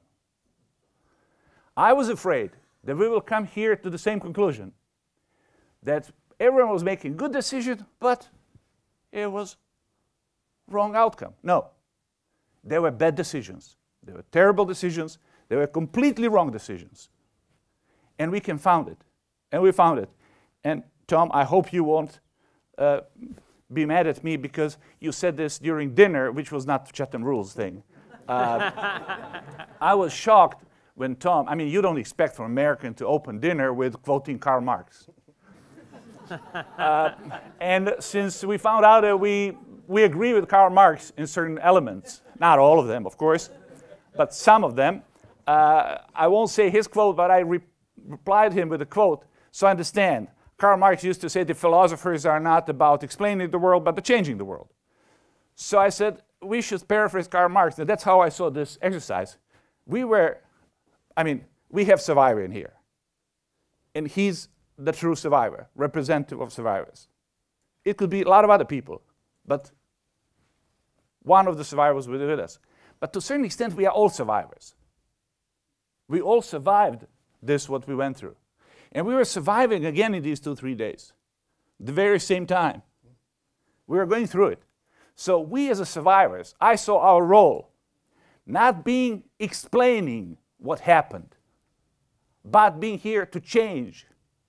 I was afraid that we will come here to the same conclusion, that everyone was making good decisions, but it was wrong outcome. No, there were bad decisions. There were terrible decisions. There were completely wrong decisions. And we can found it. And we found it. And Tom, I hope you won't uh, be mad at me because you said this during dinner, which was not Chatham Rules thing. Uh, I was shocked when Tom, I mean, you don't expect from an American to open dinner with quoting Karl Marx. uh, and since we found out that we, we agree with Karl Marx in certain elements, not all of them, of course, but some of them, uh, I won't say his quote, but I re replied him with a quote, so I understand. Karl Marx used to say the philosophers are not about explaining the world, but the changing the world. So I said, we should paraphrase Karl Marx. And that's how I saw this exercise. We were, I mean, we have survivor in here. And he's the true survivor, representative of survivors. It could be a lot of other people, but one of the survivors was with us. But to a certain extent, we are all survivors. We all survived this, what we went through. And we were surviving again in these two, three days. The very same time. We were going through it. So we as a survivors, I saw our role, not being explaining what happened, but being here to change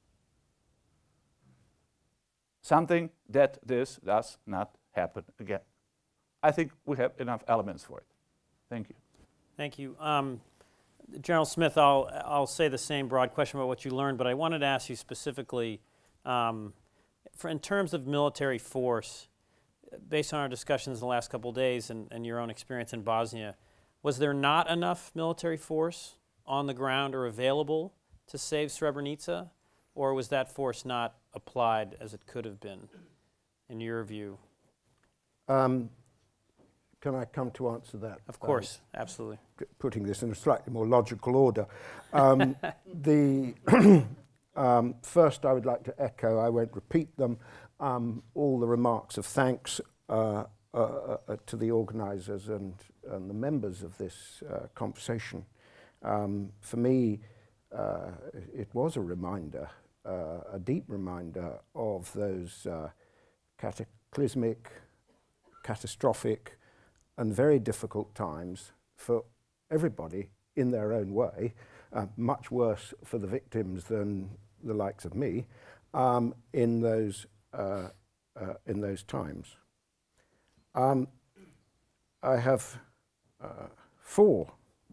something that this does not happen again. I think we have enough elements for it. Thank you. Thank you. Um, General Smith, I'll, I'll say the same broad question about what you learned, but I wanted to ask you specifically, um, for in terms of military force, based on our discussions in the last couple of days and, and your own experience in Bosnia, was there not enough military force on the ground or available to save Srebrenica, or was that force not applied as it could have been, in your view? Um, Can I come to answer that? Of course, um, absolutely. Putting this in a slightly more logical order. Um, the um, first, I would like to echo, I won't repeat them, um, all the remarks of thanks uh, uh, uh, to the organisers and, and the members of this uh, conversation. Um, for me, uh, it was a reminder, uh, a deep reminder of those uh, cataclysmic, catastrophic, and very difficult times for everybody in their own way, uh, much worse for the victims than the likes of me, um, in those uh, uh, in those times. Um, I have uh, four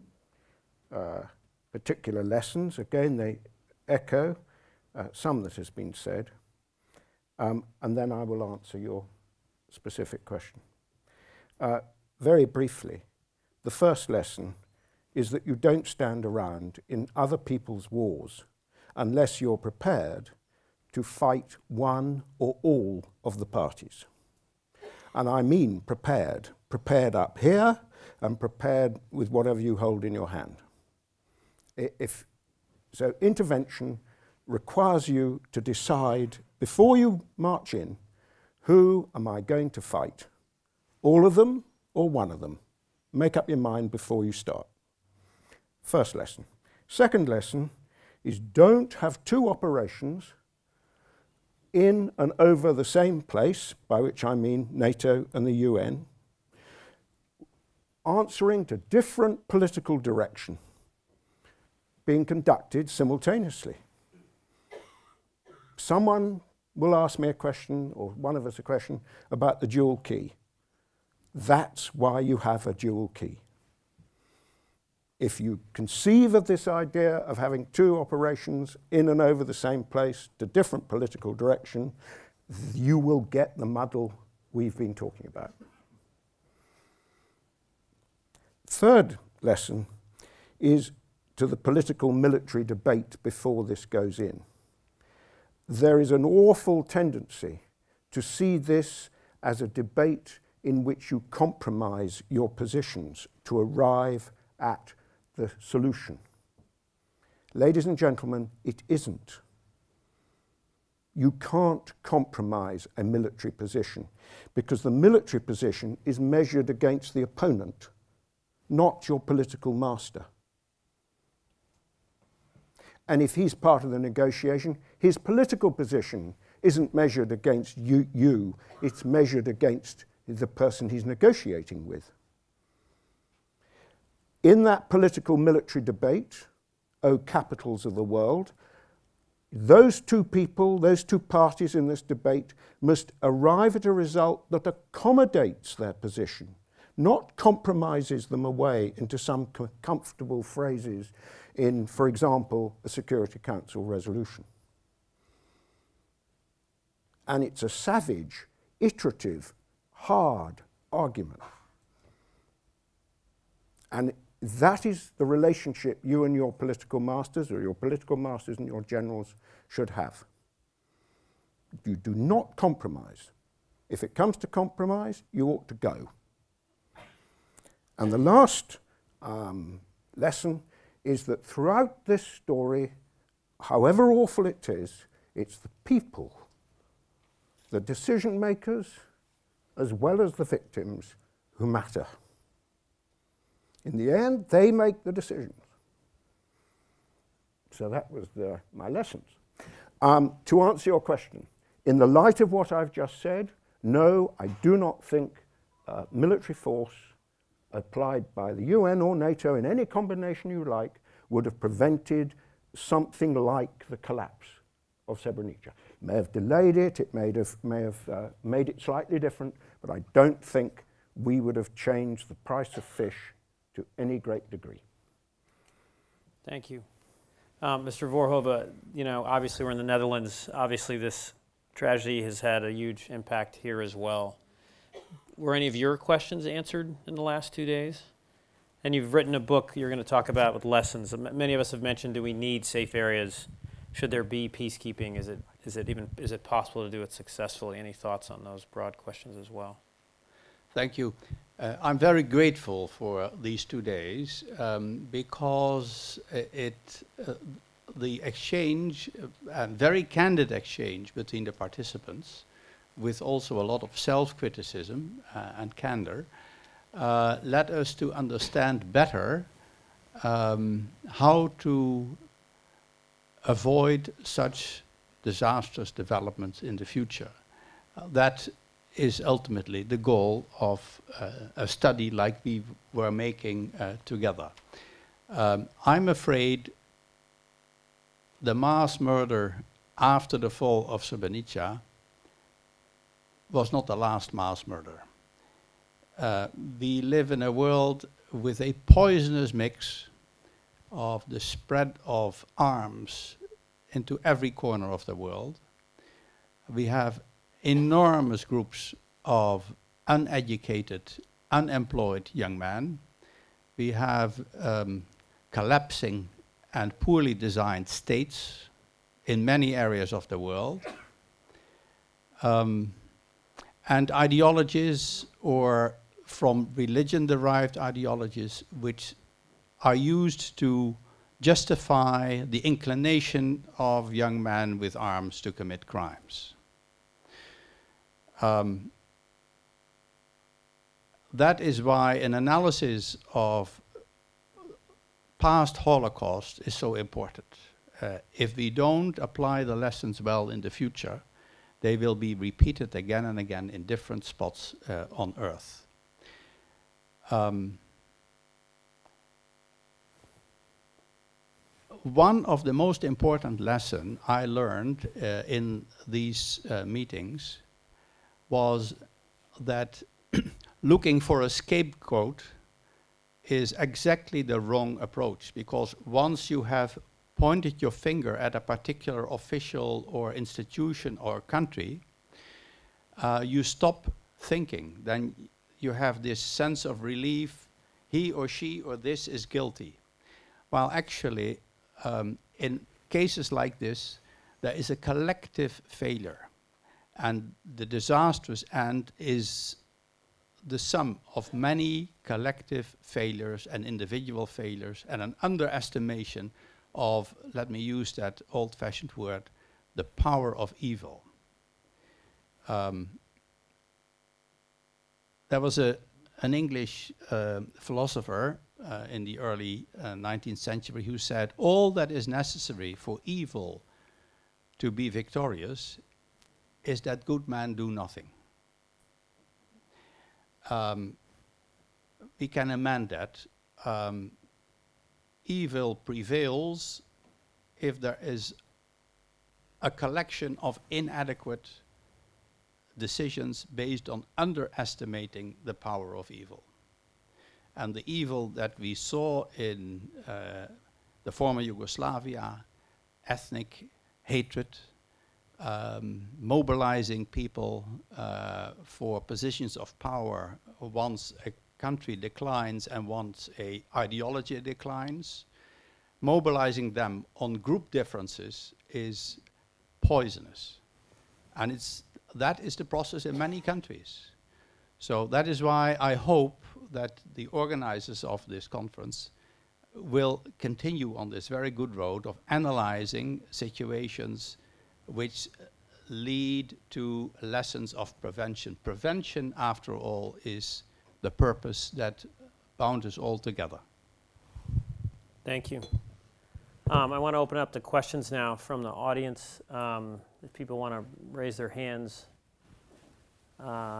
uh, particular lessons. Again, they echo uh, some that has been said, um, and then I will answer your specific question. Uh, Very briefly, the first lesson is that you don't stand around in other people's wars unless you're prepared to fight one or all of the parties. And I mean prepared, prepared up here and prepared with whatever you hold in your hand. If, so intervention requires you to decide before you march in, who am I going to fight? All of them or one of them? Make up your mind before you start. First lesson. Second lesson is don't have two operations in and over the same place, by which I mean NATO and the U N, answering to different political direction, being conducted simultaneously. Someone will ask me a question, or one of us a question, about the dual key. That's why you have a dual key. If you conceive of this idea of having two operations in and over the same place to different political direction, you will get the muddle we've been talking about. Third lesson is to the political military debate before this goes in. There is an awful tendency to see this as a debate in which you compromise your positions to arrive at the solution. Ladies and gentlemen, it isn't. You can't compromise a military position because the military position is measured against the opponent, not your political master. And if he's part of the negotiation, his political position isn't measured against you, you, it's measured against the person he's negotiating with. In that political military debate, O capitals of the world, those two people, those two parties in this debate must arrive at a result that accommodates their position, not compromises them away into some co- comfortable phrases in, for example, a Security Council resolution. And it's a savage, iterative, hard argument. And that is the relationship you and your political masters, or your political masters and your generals, should have. You do not compromise. If it comes to compromise, you ought to go. And the last um, lesson is that throughout this story, however awful it is, it's the people, the decision makers, as well as the victims, who matter. In the end, they make the decisions. So that was the, my lessons. Um, to answer your question, in the light of what I've just said, no, I do not think uh, military force applied by the U N or NATO in any combination you like would have prevented something like the collapse of Srebrenica. It may have delayed it, it may have, may have uh, made it slightly different, but I don't think we would have changed the price of fish to any great degree. Thank you. Um, Mister Voorhoeve, you know, obviously we're in the Netherlands. Obviously this tragedy has had a huge impact here as well. Were any of your questions answered in the last two days? And you've written a book you're going to talk about with lessons. Many of us have mentioned, do we need safe areas? Should there be peacekeeping? Is it, is it even, is it possible to do it successfully? Any thoughts on those broad questions as well? Thank you. Uh, I'm very grateful for these two days um, because it, uh, the exchange, uh, very candid exchange between the participants, with also a lot of self-criticism uh, and candor, uh, led us to understand better um, how to avoid such disastrous developments in the future. Uh, that is ultimately the goal of uh, a study like we were making uh, together. Um, I'm afraid the mass murder after the fall of Srebrenica was not the last mass murder. Uh, we live in a world with a poisonous mix of the spread of arms into every corner of the world. We have enormous groups of uneducated, unemployed young men. We have um, collapsing and poorly designed states in many areas of the world. Um, and ideologies, or from religion-derived ideologies, which are used to justify the inclination of young men with arms to commit crimes. Um, that is why an analysis of past Holocaust is so important. Uh, if we don't apply the lessons well in the future, they will be repeated again and again in different spots uh, on Earth. Um, one of the most important lessons I learned uh, in these uh, meetings was that looking for a scapegoat is exactly the wrong approach, because once you have pointed your finger at a particular official or institution or country, uh, you stop thinking. Then you have this sense of relief, he or she or this is guilty. While actually, um, in cases like this, there is a collective failure. And the disastrous end is the sum of many collective failures and individual failures and an underestimation of, let me use that old-fashioned word, the power of evil. Um, there was a, an English uh, philosopher uh, in the early uh, nineteenth century who said, all that is necessary for evil to be victorious is that good men do nothing. Um, we can amend that. Um, evil prevails if there is a collection of inadequate decisions based on underestimating the power of evil. And the evil that we saw in uh, the former Yugoslavia, ethnic hatred, um, mobilizing people uh, for positions of power once a country declines and once a ideology declines, mobilizing them on group differences is poisonous. And it's, that is the process in many countries. So that is why I hope that the organizers of this conference will continue on this very good road of analyzing situations which lead to lessons of prevention. Prevention, after all, is the purpose that bound us all together. Thank you. Um, I want to open up the questions now from the audience. Um, if people want to raise their hands, uh,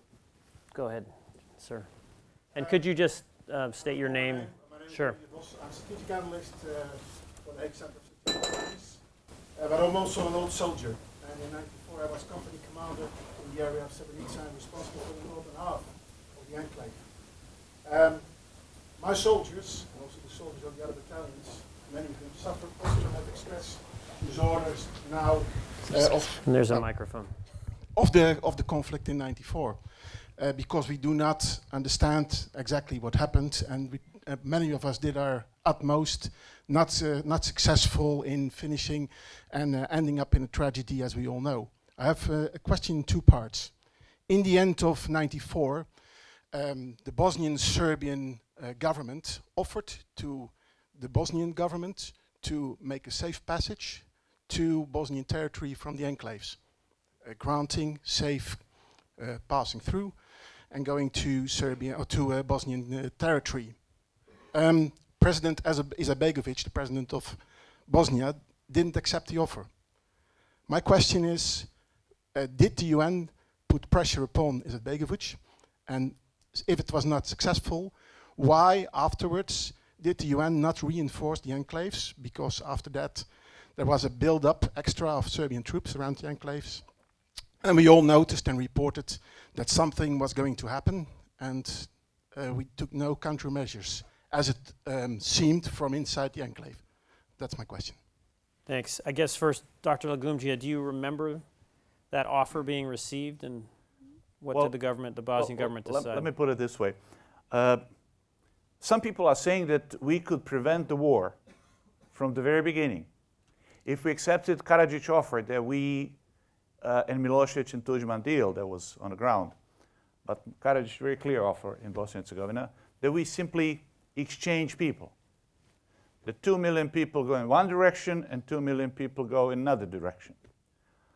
go ahead, sir. And uh, could you just uh, state your name? My name Sure. is I'm a strategic analyst uh, for the Hague Center of Strategic Studies, uh, but I'm also an old soldier. And in ninety-four, I was company commander in the area of Srebrenica and responsible for the northern half of the enclave. Um, my soldiers, and also the soldiers of the other battalions, many of them suffered, also have expressed disorders now uh, of, and there's a uh, microphone. of the of the conflict in ninety-four, uh, because we do not understand exactly what happened, and we, uh, many of us did our utmost, not uh, not successful in finishing and uh, ending up in a tragedy, as we all know. I have uh, a question in two parts. In the end of ninety-four, um, the Bosnian Serbian uh, government offered to the Bosnian government to make a safe passage to Bosnian territory from the enclaves, uh, granting safe uh, passing through and going to Serbia or to uh, Bosnian uh, territory. Um, President Izetbegovic, the president of Bosnia, didn't accept the offer. My question is, uh, did the U N put pressure upon Izetbegovic? And if it was not successful, why afterwards did the U N not reinforce the enclaves? Because after that, there was a build-up extra of Serbian troops around the enclaves. And we all noticed and reported that something was going to happen, and uh, we took no countermeasures, as it um, seemed from inside the enclave. That's my question. Thanks. I guess first, Doctor Lagumdzija, do you remember that offer being received, and what well, did the government, the Bosnian well, government let, decide? let me put it this way. Uh, some people are saying that we could prevent the war from the very beginning if we accepted Karadzic offer that we uh, and Milosevic and Tudjman deal that was on the ground. But Karadzic very clear offer in Bosnia and Herzegovina that we simply exchange people. The two million people go in one direction and two million people go in another direction.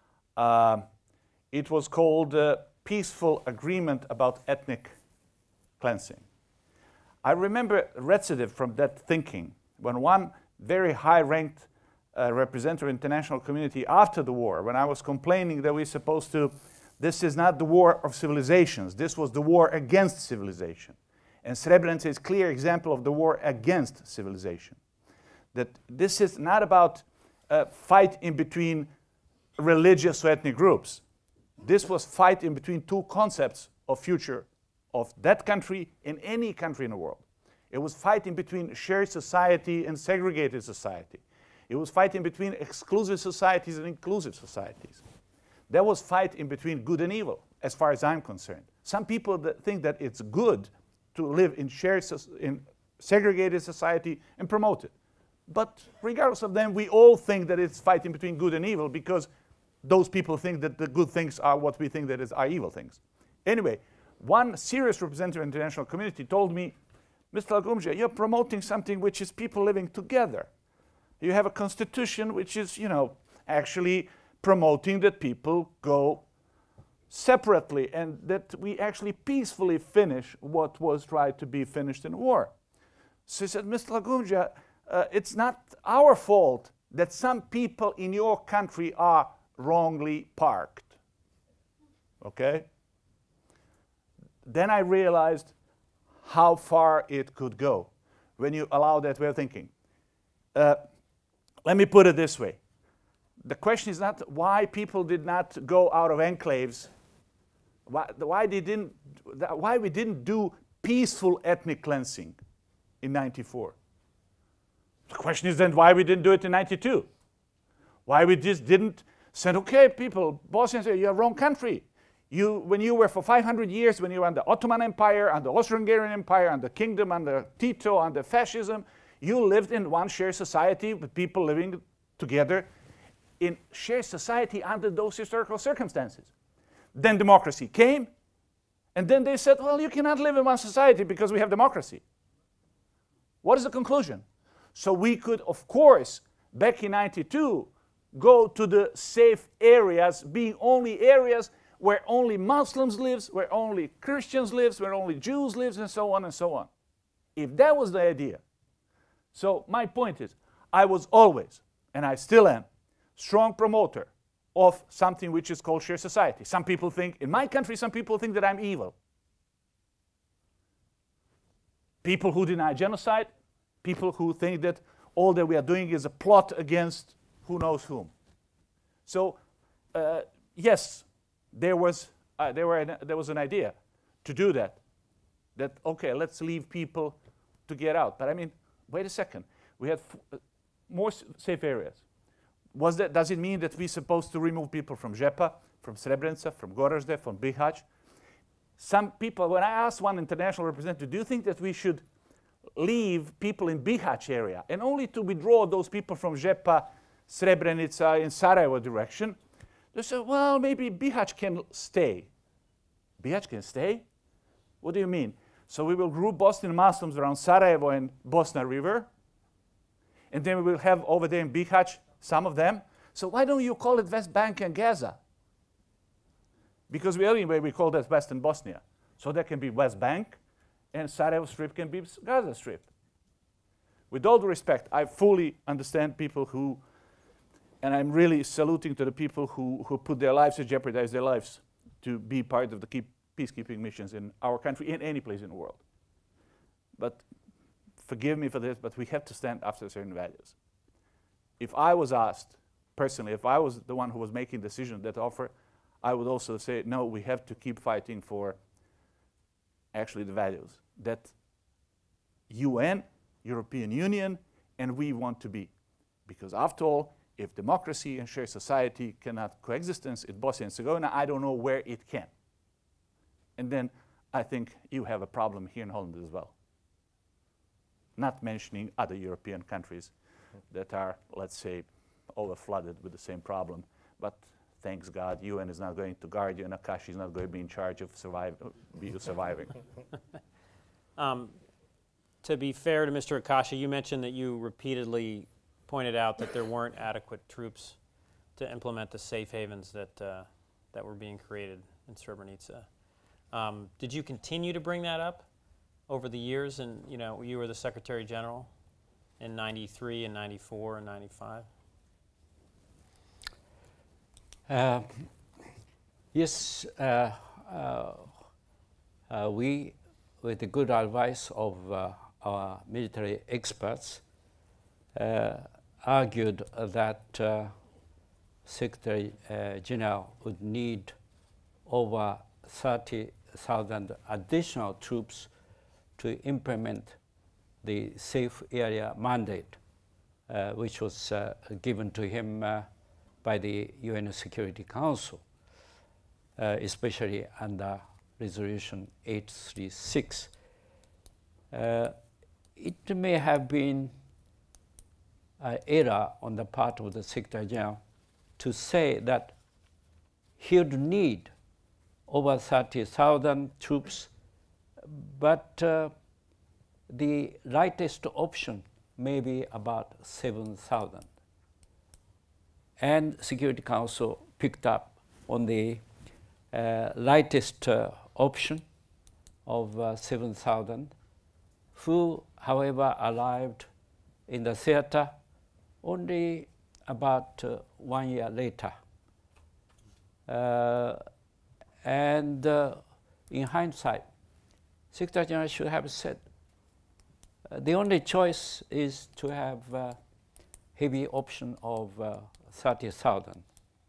Uh, it was called uh, Peaceful Agreement about Ethnic cleansing. I remember recidived from that thinking when one very high-ranked uh, representative of the international community after the war, when I was complaining that we're supposed to, this is not the war of civilizations, this was the war against civilization. And Srebrenica is a clear example of the war against civilization. That this is not about a fight in between religious or ethnic groups. This was fight in between two concepts of future of that country and any country in the world. It was fighting between shared society and segregated society. It was fighting between exclusive societies and inclusive societies. There was fight in between good and evil, as far as I'm concerned. Some people that think that it's good to live in shared, in segregated society and promote it. But regardless of them, we all think that it's fighting between good and evil because those people think that the good things are what we think that is are evil things. Anyway, one serious representative of the international community told me, Mister Lagumdzija, you're promoting something which is people living together. You have a constitution which is, you know, actually promoting that people go separately and that we actually peacefully finish what was tried to be finished in war. So he said, Mister Lagumdzija, uh, it's not our fault that some people in your country are wrongly parked. Okay? Then I realized how far it could go when you allow that way of thinking. Uh, let me put it this way. The question is not why people did not go out of enclaves, why, why, they didn't, why we didn't do peaceful ethnic cleansing in ninety-four. The question is then why we didn't do it in ninety-two. Why we just didn't say, okay, people, Bosnians, you're a wrong country. You, when you were for five hundred years, when you were under Ottoman Empire, under Austro-Hungarian Empire, under Kingdom, under Tito, under fascism, you lived in one shared society with people living together in shared society under those historical circumstances. Then democracy came, and then they said, well, you cannot live in one society because we have democracy. What is the conclusion? So we could, of course, back in ninety-two, go to the safe areas, being only areas where only Muslims live, where only Christians live, where only Jews live, and so on and so on. If that was the idea. So my point is, I was always, and I still am, strong promoter of something which is called shared society. Some people think, in my country, some people think that I'm evil. People who deny genocide, people who think that all that we are doing is a plot against who knows whom. So, uh, yes, there was, uh, there, were an, there was an idea to do that. That, okay, let's leave people to get out. But I mean, wait a second. We had f uh, more safe areas. Was that, does it mean that we're supposed to remove people from Žepa, from Srebrenica, from Goražde, from Bihać? Some people, when I asked one international representative, do you think that we should leave people in Bihać area and only to withdraw those people from Žepa, Srebrenica, in Sarajevo direction? They said, well, maybe Bihać can stay. Bihać can stay? What do you mean? So we will group Bosnian Muslims around Sarajevo and Bosna River, and then we will have over there in Bihać some of them. So why don't you call it West Bank and Gaza? Because we anyway we call that Western Bosnia. So there can be West Bank, and Sarajevo Strip can be Gaza Strip. With all due respect, I fully understand people who, and I'm really saluting to the people who, who put their lives to jeopardize their lives to be part of the keep peacekeeping missions in our country, in any place in the world. But forgive me for this, but we have to stand after certain values. If I was asked, personally, if I was the one who was making the decision that offer, I would also say, no, we have to keep fighting for actually the values that U N, European Union, and we want to be. Because after all, if democracy and shared society cannot coexist in Bosnia and Herzegovina, I don't know where it can. And then I think you have a problem here in Holland as well. Not mentioning other European countries that are, let's say, over-flooded with the same problem. But thanks God, U N is not going to guard you, and Akashi is not going to be in charge of survive, be surviving. um, to be fair to Mister Akashi, you mentioned that you repeatedly pointed out that there weren't adequate troops to implement the safe havens that, uh, that were being created in Srebrenica. Um, did you continue to bring that up over the years? And you know, you were the Secretary General in ninety-three and ninety-four and ninety-five. Uh, yes, uh, uh, uh, we, with the good advice of uh, our military experts, uh, argued that uh, Secretary uh, General would need over thirty thousand additional troops to implement the safe area mandate, uh, which was uh, given to him uh, by the U N Security Council, uh, especially under Resolution eight thirty-six. Uh, it may have been an error on the part of the Secretary General to say that he would need over thirty thousand troops, but uh, the lightest option may be about seven thousand. And Security Council picked up on the uh, lightest uh, option of uh, seven thousand, who, however, arrived in the theater only about uh, one year later. Uh, and uh, in hindsight, Secretary General should have said, uh, the only choice is to have uh, heavy option of uh, thirty thousand.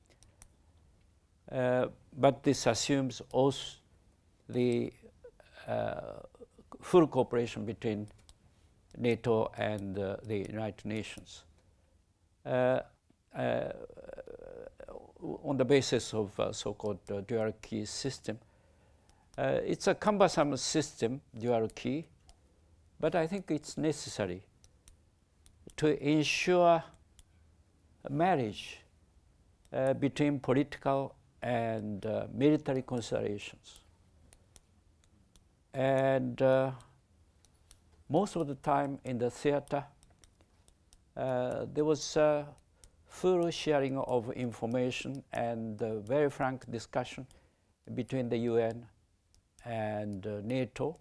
Uh, but this assumes also the uh, full cooperation between NATO and uh, the United Nations. Uh, uh, on the basis of uh, so-called uh, dual key system. Uh, it's a cumbersome system, dual key, but I think it's necessary to ensure a marriage uh, between political and uh, military considerations. And uh, most of the time in the theater, uh, there was uh, full sharing of information and uh, very frank discussion between the U N and uh, NATO.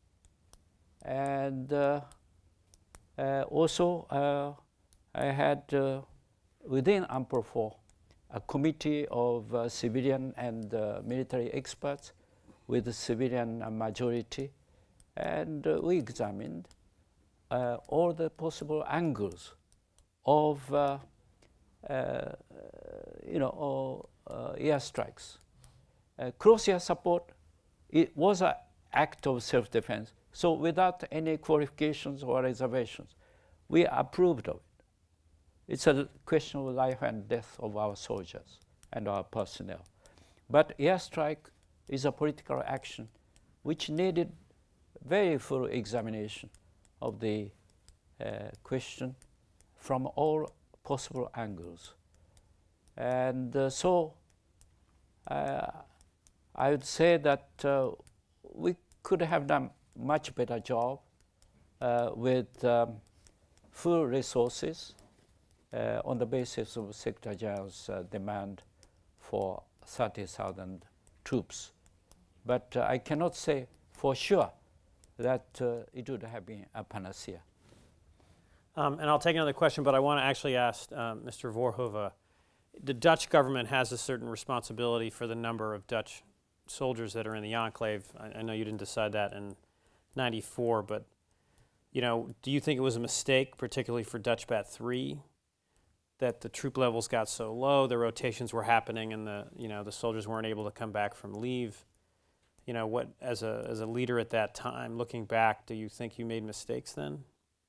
And uh, uh, also, uh, I had uh, within AMPRO four a committee of uh, civilian and uh, military experts with a civilian uh, majority, and uh, we examined uh, all the possible angles of uh, Uh, you know, uh, airstrikes. Uh, cross-air support, it was an act of self-defense. So without any qualifications or reservations, we approved of it. It's a question of life and death of our soldiers and our personnel. But airstrike is a political action which needed very full examination of the uh, question from all possible angles. And uh, so uh, I would say that uh, we could have done much better job uh, with um, full resources uh, on the basis of Secretary General's uh, demand for thirty thousand troops. But uh, I cannot say for sure that uh, it would have been a panacea. Um, and I'll take another question, but I want to actually ask um, Mister Voorhoeve. The Dutch government has a certain responsibility for the number of Dutch soldiers that are in the enclave. I, I know you didn't decide that in ninety-four, but you know, do you think it was a mistake, particularly for Dutch Bat three, that the troop levels got so low, the rotations were happening, and the you know the soldiers weren't able to come back from leave? You know, what as a as a leader at that time, looking back, do you think you made mistakes then?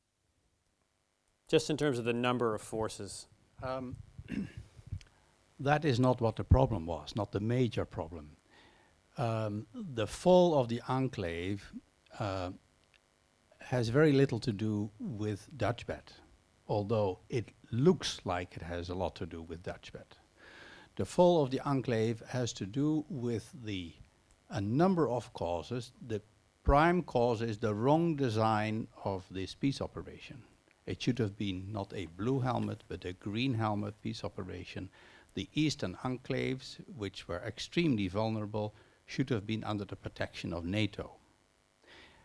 Just in terms of the number of forces. Um, that is not what the problem was, not the major problem. Um, the fall of the enclave uh, has very little to do with Dutch Bat, although it looks like it has a lot to do with Dutch Bat. The fall of the enclave has to do with the a number of causes. The prime cause is the wrong design of this peace operation. It should have been not a blue helmet, but a green helmet peace operation. The eastern enclaves, which were extremely vulnerable, should have been under the protection of NATO.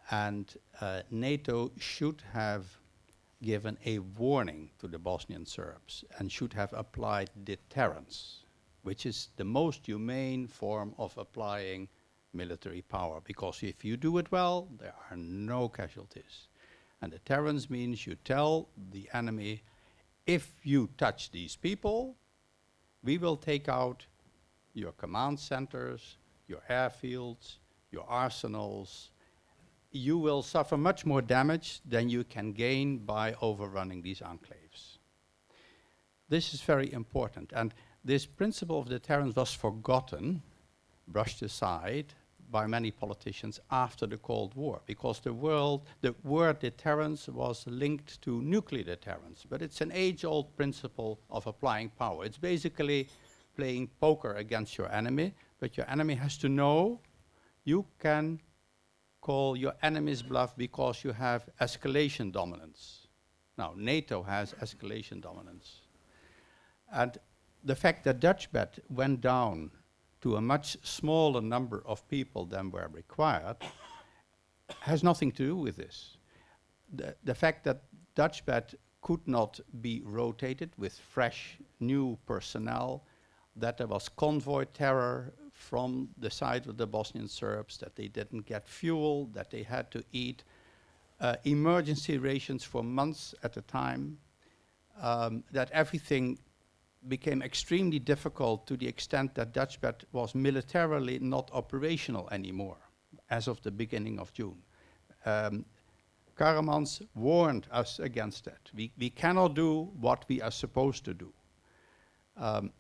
And uh, NATO should have given a warning to the Bosnian Serbs and should have applied deterrence, which is the most humane form of applying military power. Because if you do it well, there are no casualties. And deterrence means you tell the enemy, if you touch these people, we will take out your command centers, your airfields, your arsenals. You will suffer much more damage than you can gain by overrunning these enclaves. This is very important. And this principle of deterrence was forgotten, brushed aside by many politicians after the Cold War, because the world, the word deterrence was linked to nuclear deterrence, but it's an age-old principle of applying power. It's basically playing poker against your enemy, but your enemy has to know you can call your enemy's bluff because you have escalation dominance. Now, NATO has escalation dominance. And the fact that Dutchbat went down to a much smaller number of people than were required has nothing to do with this. The, the fact that Dutchbat could not be rotated with fresh, new personnel, that there was convoy terror from the side of the Bosnian Serbs, that they didn't get fuel, that they had to eat uh, emergency rations for months at a time, um, that everything became extremely difficult to the extent that Dutchbat was militarily not operational anymore as of the beginning of June. Um, Karaman's warned us against that. We, we cannot do what we are supposed to do. Um,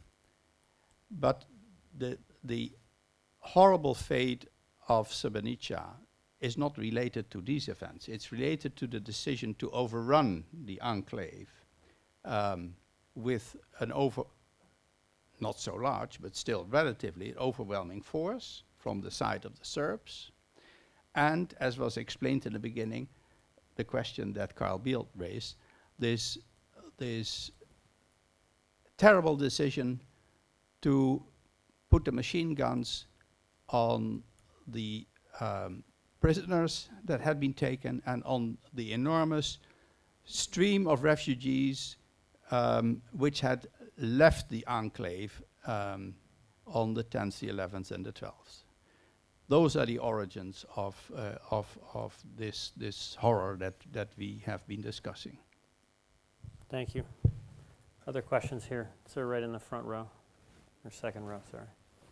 but the, the horrible fate of Srebrenica is not related to these events. It's related to the decision to overrun the enclave um, with an over, not so large, but still relatively overwhelming force from the side of the Serbs. And, as was explained in the beginning, the question that Carl Bildt raised, this, this terrible decision to put the machine guns on the um, prisoners that had been taken and on the enormous stream of refugees um, which had left the enclave um, on the tenth, the eleventh, and the twelfth. Those are the origins of, uh, of, of this, this horror that, that we have been discussing. Thank you. Other questions here? Sir, right in the front row, or second row, sorry.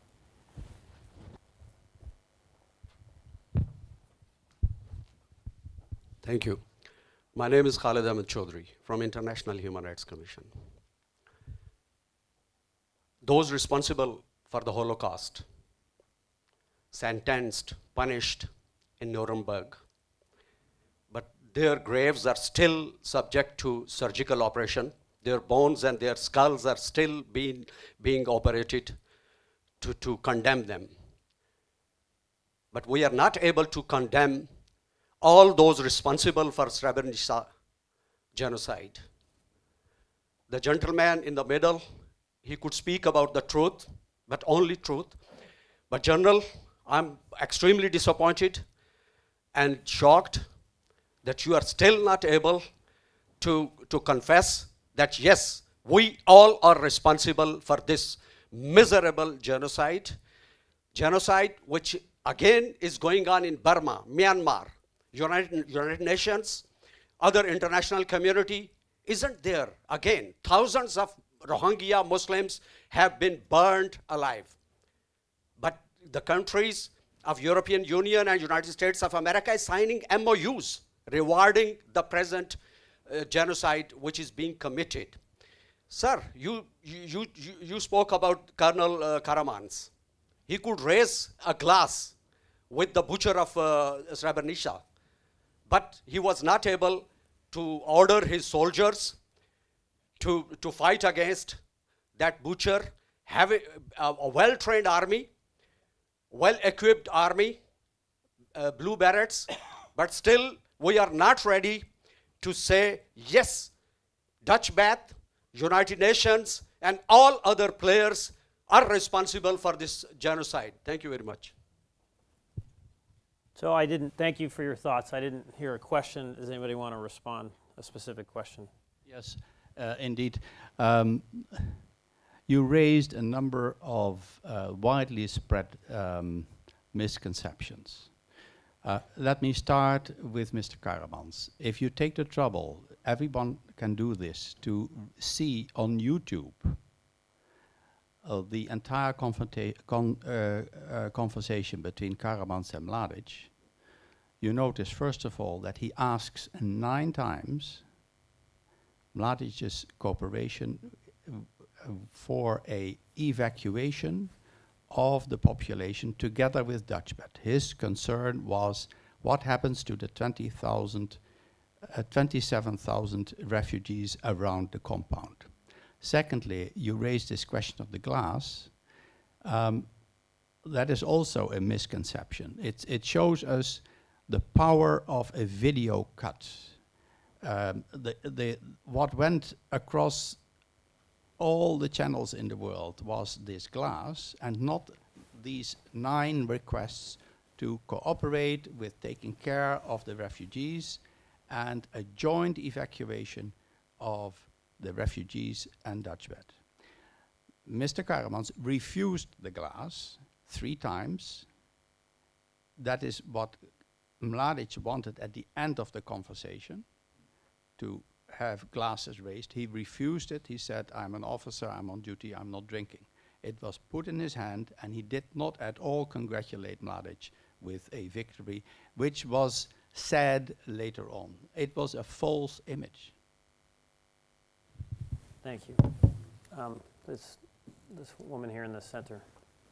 Thank you. My name is Khalid Ahmed Chaudhry from International Human Rights Commission. Those responsible for the Holocaust, sentenced, punished in Nuremberg, but their graves are still subject to surgical operation. Their bones and their skulls are still being, being operated to, to condemn them. But we are not able to condemn all those responsible for Srebrenica genocide. The gentleman in the middle, he could speak about the truth, but only truth. But General, I'm extremely disappointed and shocked that you are still not able to, to confess that yes, we all are responsible for this miserable genocide. Genocide which again is going on in Burma, Myanmar, United, United Nations, other international community isn't there. Again, thousands of Rohingya Muslims have been burned alive. But the countries of European Union and United States of America is signing M O Us rewarding the present uh, genocide which is being committed. Sir, you, you, you, you spoke about Colonel uh, Karamans. He could raise a glass with the butcher of uh, Srebrenica, but he was not able to order his soldiers to, to fight against that butcher, have a, a, a well-trained army, well-equipped army, uh, blue berets, but still we are not ready to say, yes, Dutchbat, United Nations, and all other players are responsible for this genocide. Thank you very much. So I didn't, thank you for your thoughts. I didn't hear a question. Does anybody want to respond, a specific question? Yes, uh, indeed. Um, you raised a number of uh, widely spread um, misconceptions. Uh, let me start with Mister Karamans. If you take the trouble, everyone can do this, to see on YouTube uh, the entire con uh, uh, conversation between Karamans and Mladic, you notice, first of all, that he asks nine times Mladic's cooperation uh, for a evacuation of the population together with Dutchbat. His concern was what happens to the twenty thousand, uh, twenty-seven thousand refugees around the compound. Secondly, you raised this question of the glass. Um, that is also a misconception. It, it shows us the power of a video cut. Um, the, the, what went across all the channels in the world was this glass, and not these nine requests to cooperate with taking care of the refugees and a joint evacuation of the refugees and Dutchbat. Mister Karamans refused the glass three times. That is what Mladic wanted at the end of the conversation, to have glasses raised. He refused it. He said, I'm an officer, I'm on duty, I'm not drinking. It was put in his hand, and he did not at all congratulate Mladic with a victory, which was said later on. It was a false image. Thank you. Um, this, this woman here in the center.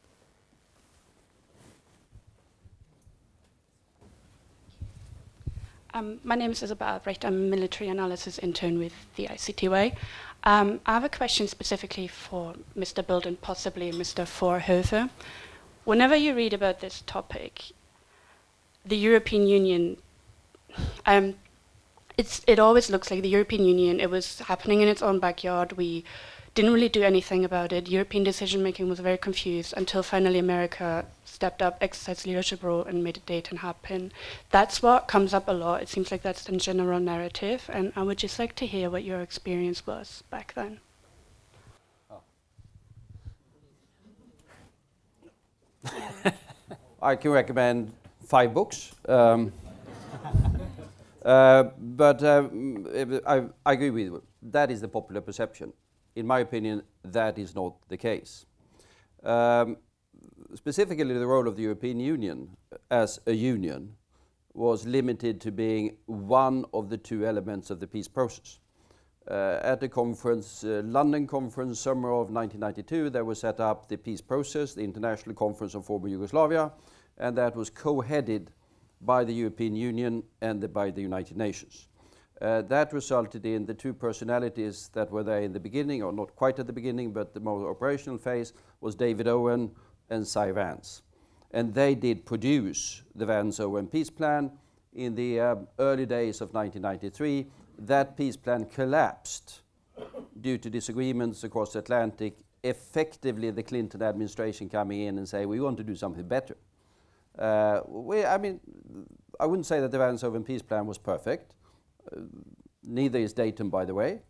Um, my name is Isabel Albrecht. I'm a military analysis intern with the I C T Y. Um, I have a question specifically for Mister Bild and possibly Mister Voorhoeven. Whenever you read about this topic, the European Union, um, it's, it always looks like the European Union, it was happening in its own backyard. We didn't really do anything about it. European decision-making was very confused until finally America stepped up, exercised leadership role, and made a Dayton happen. That's what comes up a lot. It seems like that's the general narrative, and I would just like to hear what your experience was back then. Oh. I can recommend five books. Um, uh, but um, I, I agree with you. That is the popular perception. In my opinion, that is not the case. Um, specifically, the role of the European Union as a union was limited to being one of the two elements of the peace process. Uh, at the conference, uh, London conference, summer of nineteen ninety-two, there was set up the peace process, the International Conference on Former Yugoslavia, and that was co-headed by the European Union and the, by the United Nations. Uh, that resulted in the two personalities that were there in the beginning, or not quite at the beginning, but the more operational phase, was David Owen and Cy Vance. And they did produce the Vance-Owen peace plan in the uh, early days of nineteen ninety-three. That peace plan collapsed due to disagreements across the Atlantic, effectively the Clinton administration coming in and saying, we want to do something better. Uh, we, I mean, I wouldn't say that the Vance-Owen peace plan was perfect. Uh, neither is Dayton, by the way.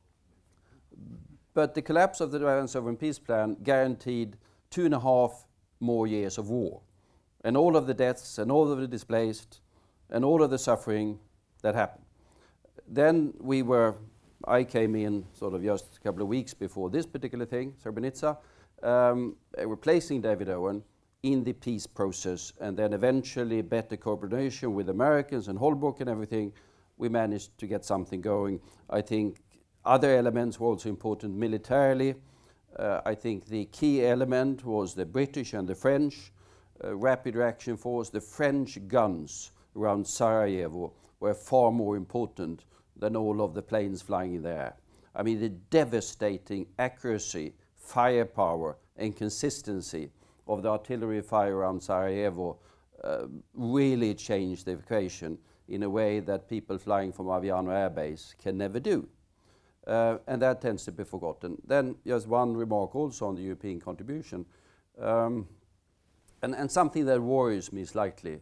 But the collapse of the Vance-Owen peace plan guaranteed two and a half more years of war. And all of the deaths and all of the displaced and all of the suffering that happened. Then we were, I came in sort of just a couple of weeks before this particular thing, Srebrenica, um, replacing David Owen in the peace process, and then eventually better coordination with Americans and Holbrooke and everything, we managed to get something going. I think other elements were also important militarily. Uh, I think the key element was the British and the French uh, rapid reaction force. The French guns around Sarajevo were far more important than all of the planes flying in the air. I mean, the devastating accuracy, firepower, and consistency of the artillery fire around Sarajevo uh, really changed the equation in a way that people flying from Aviano Air Base can never do. Uh, and that tends to be forgotten. Then just one remark also on the European contribution. Um, and, and something that worries me slightly.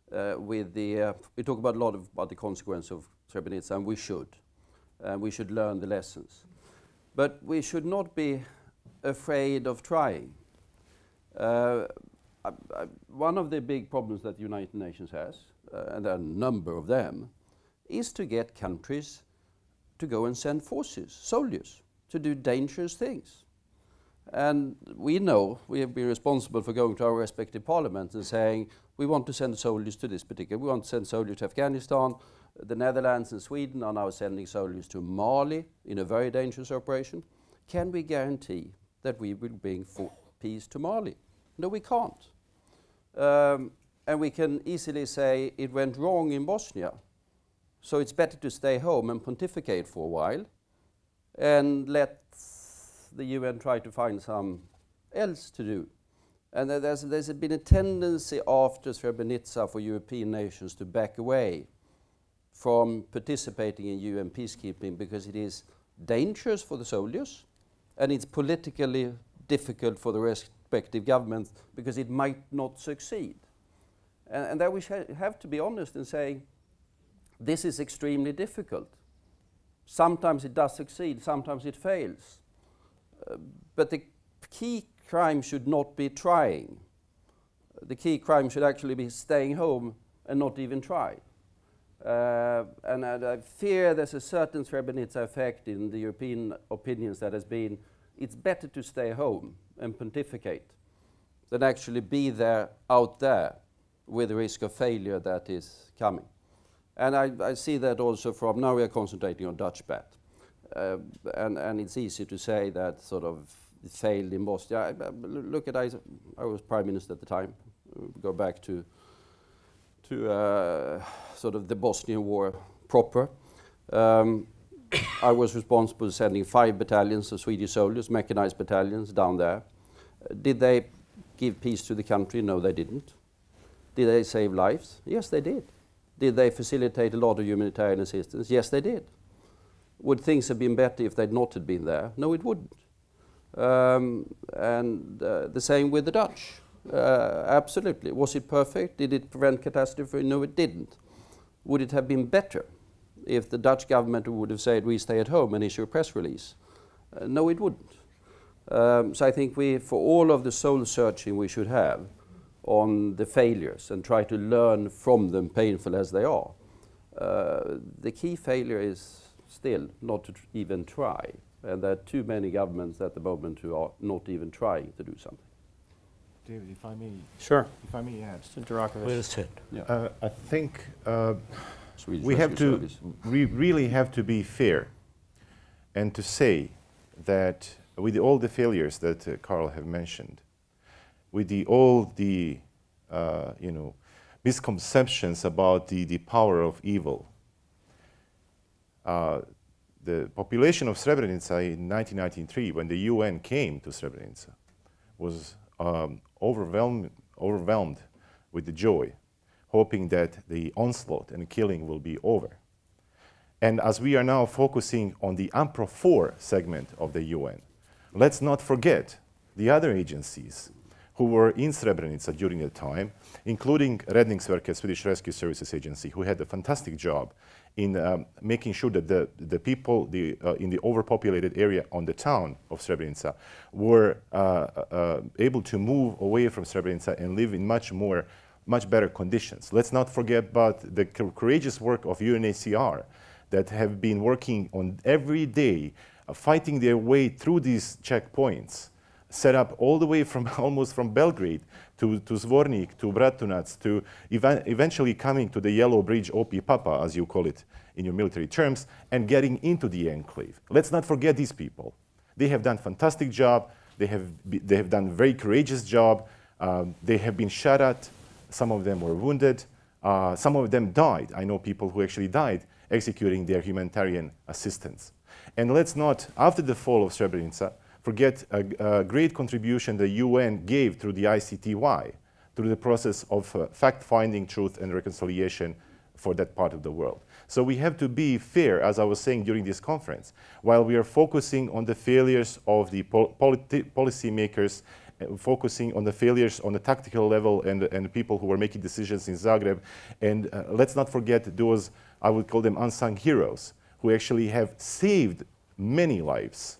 uh, with the, uh, we talk about a lot of, about the consequence of Srebrenica, and we should. And we should learn the lessons. But we should not be afraid of trying. Uh, I, I, one of the big problems that the United Nations has, uh, and there are a number of them, is to get countries to go and send forces, soldiers, to do dangerous things. And we know, we have been responsible for going to our respective parliaments and saying, we want to send soldiers to this particular, we want to send soldiers to Afghanistan. The Netherlands and Sweden are now sending soldiers to Mali in a very dangerous operation. Can we guarantee that we will bring peace to Mali? No, we can't. Um, and we can easily say it went wrong in Bosnia, so it's better to stay home and pontificate for a while and let the U N try to find some else to do. And there's, there's been a tendency after Srebrenica for European nations to back away from participating in U N peacekeeping because it is dangerous for the soldiers and it's politically difficult for the respective governments because it might not succeed. And, and there we ha have to be honest in saying this is extremely difficult. Sometimes it does succeed, sometimes it fails. Uh, but the key crime should not be trying. The key crime should actually be staying home and not even try. Uh, and uh, I fear there's a certain Srebrenica effect in the European opinions that has been, it's better to stay home and pontificate than actually be there, out there, with the risk of failure that is coming. And I, I see that also from, now we are concentrating on Dutch bat. Uh, and, and it's easy to say that sort of it failed in Bosnia. I, I, look at, I, I was Prime Minister at the time, go back to to uh, sort of the Bosnian War proper. Um, I was responsible for sending five battalions of Swedish soldiers, mechanized battalions, down there. Uh, did they give peace to the country? No, they didn't. Did they save lives? Yes, they did. Did they facilitate a lot of humanitarian assistance? Yes, they did. Would things have been better if they'd not have been there? No, it wouldn't. Um, and uh, the same with the Dutch. Uh, absolutely. Was it perfect? Did it prevent catastrophe? No, it didn't. Would it have been better if the Dutch government would have said, we stay at home and issue a press release? Uh, no, it wouldn't. Um, so I think we, for all of the soul searching we should have on the failures and try to learn from them, painful as they are, uh, the key failure is still not to tr even try. And there are too many governments at the moment who are not even trying to do something. David, if I may, sure. If I may add, Mister Durakovic. Well said. Yeah. Uh, I think uh, Swedish we have to, service. we really have to be fair, and to say that with all the failures that uh, Carl have mentioned, with the all the uh, you know misconceptions about the the power of evil, uh, the population of Srebrenica in nineteen ninety-three, when the U N came to Srebrenica, was um, overwhelmed, overwhelmed with the joy, hoping that the onslaught and killing will be over. And as we are now focusing on the UNPRO four segment of the U N, let's not forget the other agencies who were in Srebrenica during the time, including Räddningsverket, Swedish Rescue Services Agency, who had a fantastic job in um, making sure that the, the people the, uh, in the overpopulated area on the town of Srebrenica were uh, uh, able to move away from Srebrenica and live in much more, much better conditions. Let's not forget about the courageous work of U N H C R that have been working on every day, uh, fighting their way through these checkpoints, set up all the way from almost from Belgrade to, to Zvornik, to Bratunac, to ev eventually coming to the Yellow Bridge, Opi Papa, as you call it in your military terms, and getting into the enclave. Let's not forget these people. They have done a fantastic job. They have, be, they have done a very courageous job. Um, they have been shot at. Some of them were wounded. Uh, some of them died. I know people who actually died executing their humanitarian assistance. And let's not, after the fall of Srebrenica, forget a, a great contribution the U N gave through the I C T Y, through the process of uh, fact-finding, truth, and reconciliation for that part of the world. So we have to be fair, as I was saying during this conference. While we are focusing on the failures of the pol politi policymakers uh, focusing on the failures on the tactical level and, and the people who were making decisions in Zagreb. And uh, let's not forget those, I would call them unsung heroes, who actually have saved many lives.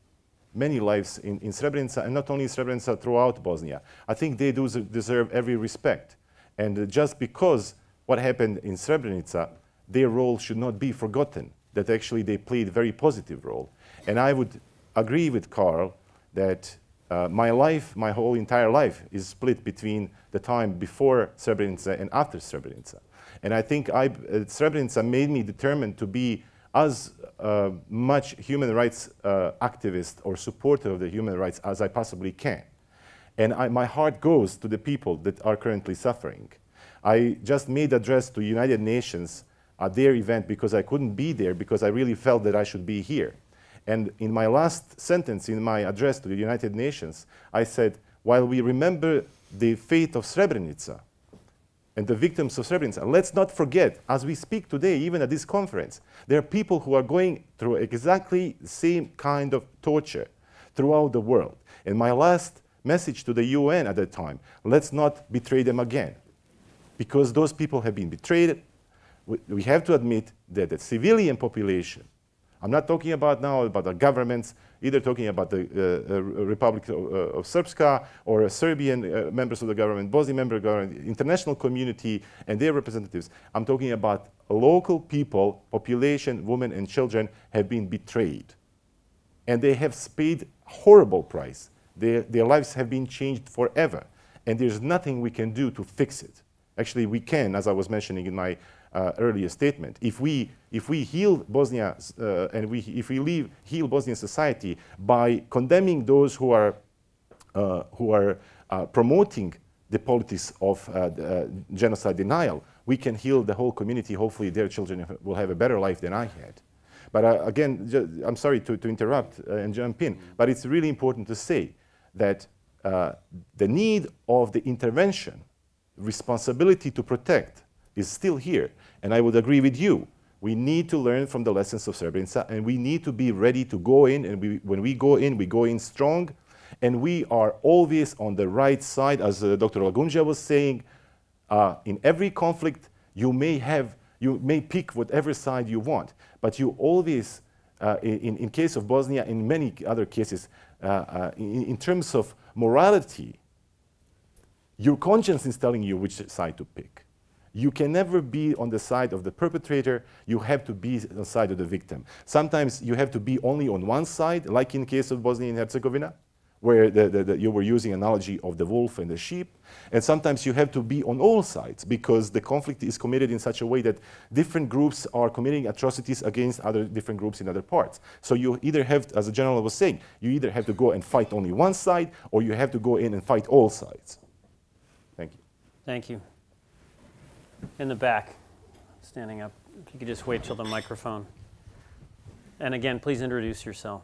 Many lives in, in Srebrenica, and not only in Srebrenica, throughout Bosnia. I think they do deserve every respect. And uh, just because what happened in Srebrenica, their role should not be forgotten, that actually they played a very positive role. And I would agree with Carl that uh, my life, my whole entire life is split between the time before Srebrenica and after Srebrenica. And I think I, uh, Srebrenica made me determined to be as uh, much human rights uh, activist or supporter of the human rights as I possibly can. And I, my heart goes to the people that are currently suffering. I just made an address to United Nations at their event because I couldn't be there because I really felt that I should be here. And in my last sentence in my address to the United Nations, I said, while we remember the fate of Srebrenica and the victims of Srebrenica, let's not forget, as we speak today, even at this conference, there are people who are going through exactly the same kind of torture throughout the world. And my last message to the U N at that time, let's not betray them again. Because those people have been betrayed. We, we have to admit that the civilian population, I'm not talking about now about the governments, either talking about the uh, uh, Republic of, uh, of Srpska or uh, Serbian uh, members of the government, Bosnian member of the government, international community and their representatives. I'm talking about local people, population, women and children have been betrayed. And they have paid horrible price. Their, their lives have been changed forever. And there's nothing we can do to fix it. Actually, we can, as I was mentioning in my uh, earlier statement. If we, if we heal Bosnia uh, and we, if we leave, heal Bosnian society by condemning those who are, uh, who are uh, promoting the politics of uh, the, uh, genocide denial, we can heal the whole community. Hopefully their children will have a better life than I had. But uh, again, I'm sorry to, to interrupt uh, and jump in, but it's really important to say that uh, the need of the intervention, responsibility to protect is still here. And I would agree with you. We need to learn from the lessons of Srebrenica, and we need to be ready to go in, and we, when we go in, we go in strong, and we are always on the right side, as uh, Doctor Lagunja was saying. Uh, in every conflict, you may have, you may pick whatever side you want, but you always, uh, in, in case of Bosnia, in many other cases, uh, uh, in, in terms of morality, your conscience is telling you which side to pick. You can never be on the side of the perpetrator. You have to be on the side of the victim. Sometimes you have to be only on one side, like in the case of Bosnia and Herzegovina, where the, the, the, you were using analogy of the wolf and the sheep. And sometimes you have to be on all sides because the conflict is committed in such a way that different groups are committing atrocities against other different groups in other parts. So you either have, as the general was saying, you either have to go and fight only one side, or you have to go in and fight all sides. Thank you. Thank you. In the back, standing up. If you could just wait till the microphone. And again, please introduce yourself.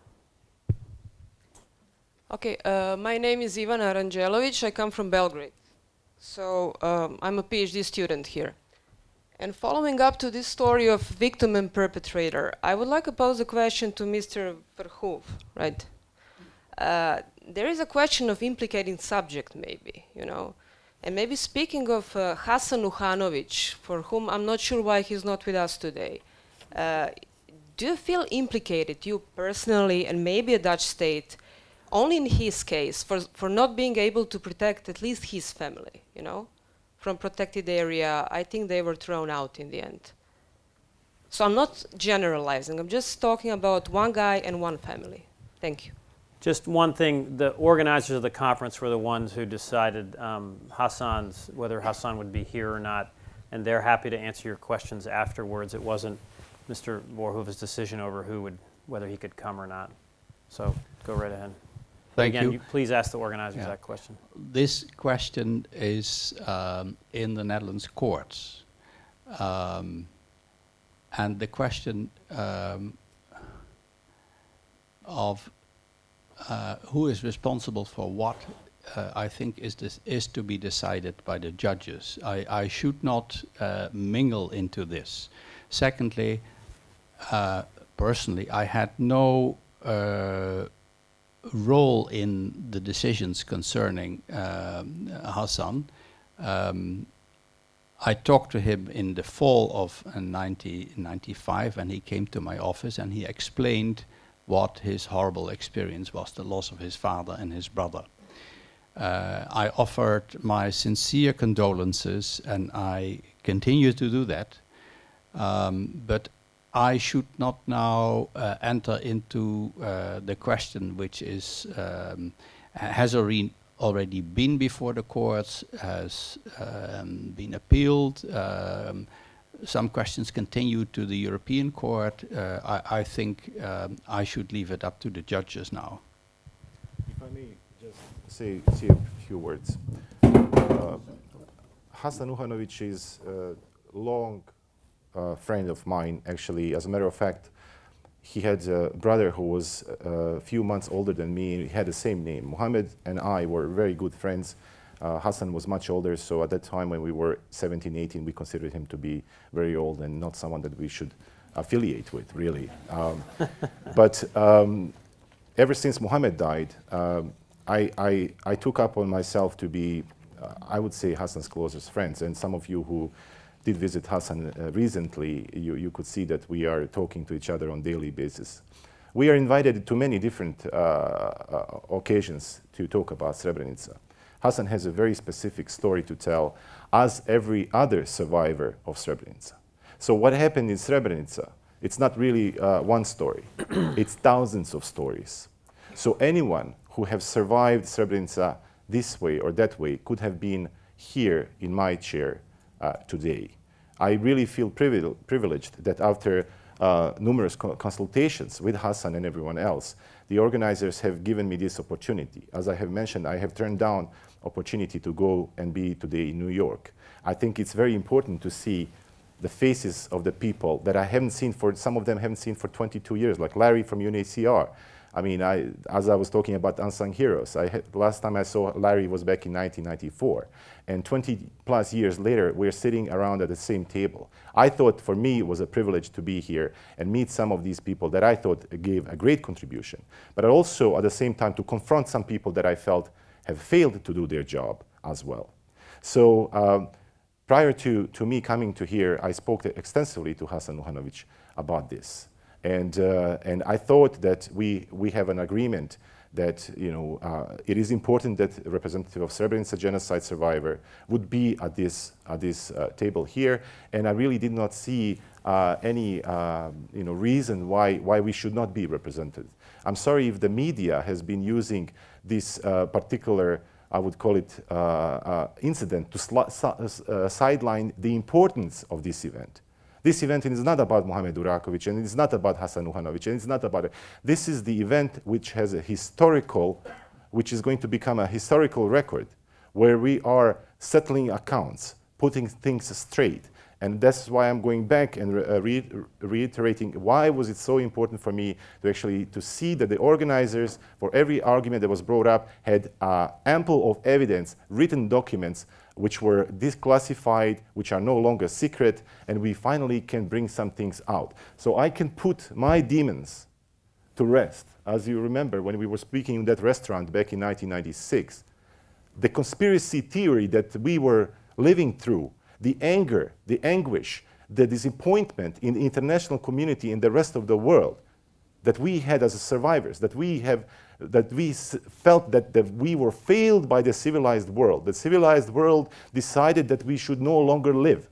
Okay, uh, my name is Ivana Ranđelović. I come from Belgrade. So um, I'm a PhD student here. And following up to this story of victim and perpetrator, I would like to pose a question to Mister Verhoeven, right? Uh, there is a question of implicating subject, maybe, you know. And maybe speaking of uh, Hasan Uhanović, for whom I'm not sure why he's not with us today, uh, do you feel implicated, you personally, and maybe a Dutch state, only in his case, for, for not being able to protect at least his family, you know, from protected area? I think they were thrown out in the end. So I'm not generalizing, I'm just talking about one guy and one family. Thank you. Just one thing, the organizers of the conference were the ones who decided um, Hasan's, whether Hasan would be here or not, and they're happy to answer your questions afterwards. It wasn't Mister Verhoeven's decision over who would, whether he could come or not. So go right ahead. Thank Again, you. you. Please ask the organizers Yeah. that question. This question is um, in the Netherlands courts. Um, and the question um, of uh, who is responsible for what, uh, I think is, this, is to be decided by the judges. I, I should not uh, mingle into this. Secondly, uh, personally, I had no uh, role in the decisions concerning um, Hassan. Um, I talked to him in the fall of uh, nineteen ninety-five, and he came to my office and he explained what his horrible experience was, the loss of his father and his brother. Uh, I offered my sincere condolences, and I continue to do that. Um, but I should not now uh, enter into uh, the question, which is, um, has already already been before the courts, has um, been appealed. Um, some questions continue to the European Court. Uh, I, I think um, I should leave it up to the judges now. If I may just say, say a few words. Uh, Hasan Uhanovic is a long uh, friend of mine, actually. As a matter of fact, he had a brother who was a few months older than me, and he had the same name. Mohammed and I were very good friends. Uh, Hassan was much older, so at that time when we were seventeen, eighteen, we considered him to be very old and not someone that we should affiliate with, really. Um, but um, ever since Mohammed died, um, I, I, I took up on myself to be, uh, I would say, Hassan's closest friends. And some of you who did visit Hassan uh, recently, you, you could see that we are talking to each other on a daily basis. We are invited to many different uh, uh, occasions to talk about Srebrenica. Hassan has a very specific story to tell, as every other survivor of Srebrenica. So what happened in Srebrenica, it's not really uh, one story, it's thousands of stories. So anyone who has survived Srebrenica this way or that way could have been here in my chair Uh, today. I really feel privile privileged that after uh, numerous co consultations with Hassan and everyone else, the organizers have given me this opportunity. As I have mentioned, I have turned down opportunity to go and be today in New York. I think it's very important to see the faces of the people that I haven't seen for, some of them haven't seen for twenty-two years, like Larry from U N H C R. I mean, I, as I was talking about unsung heroes, I had, last time I saw Larry was back in nineteen ninety-four. And twenty plus years later, we're sitting around at the same table. I thought for me it was a privilege to be here and meet some of these people that I thought gave a great contribution. But also at the same time to confront some people that I felt have failed to do their job as well. So um, prior to, to me coming to here, I spoke extensively to Hasan Uhanovic about this. And, uh, and I thought that we, we have an agreement that, you know, uh, it is important that a representative of Srebrenica genocide survivor would be at this, at this uh, table here. And I really did not see uh, any, uh, you know, reason why, why we should not be represented. I'm sorry if the media has been using this uh, particular, I would call it, uh, uh, incident to uh, sideline the importance of this event. This event is not about Mohamed Urakovic, and it's not about Hasan Uhanovic, and it's not about it. This is the event which has a historical, which is going to become a historical record, where we are settling accounts, putting things straight. And that's why I'm going back and re uh, re reiterating why was it so important for me to actually to see that the organizers, for every argument that was brought up, had uh, ample of evidence, written documents, which were declassified, which are no longer secret, and we finally can bring some things out. So I can put my demons to rest. As you remember, when we were speaking in that restaurant back in nineteen ninety-six, the conspiracy theory that we were living through, the anger, the anguish, the disappointment in the international community and the rest of the world that we had as survivors, that we have, that we s felt that, that we were failed by the civilized world. The civilized world decided that we should no longer live.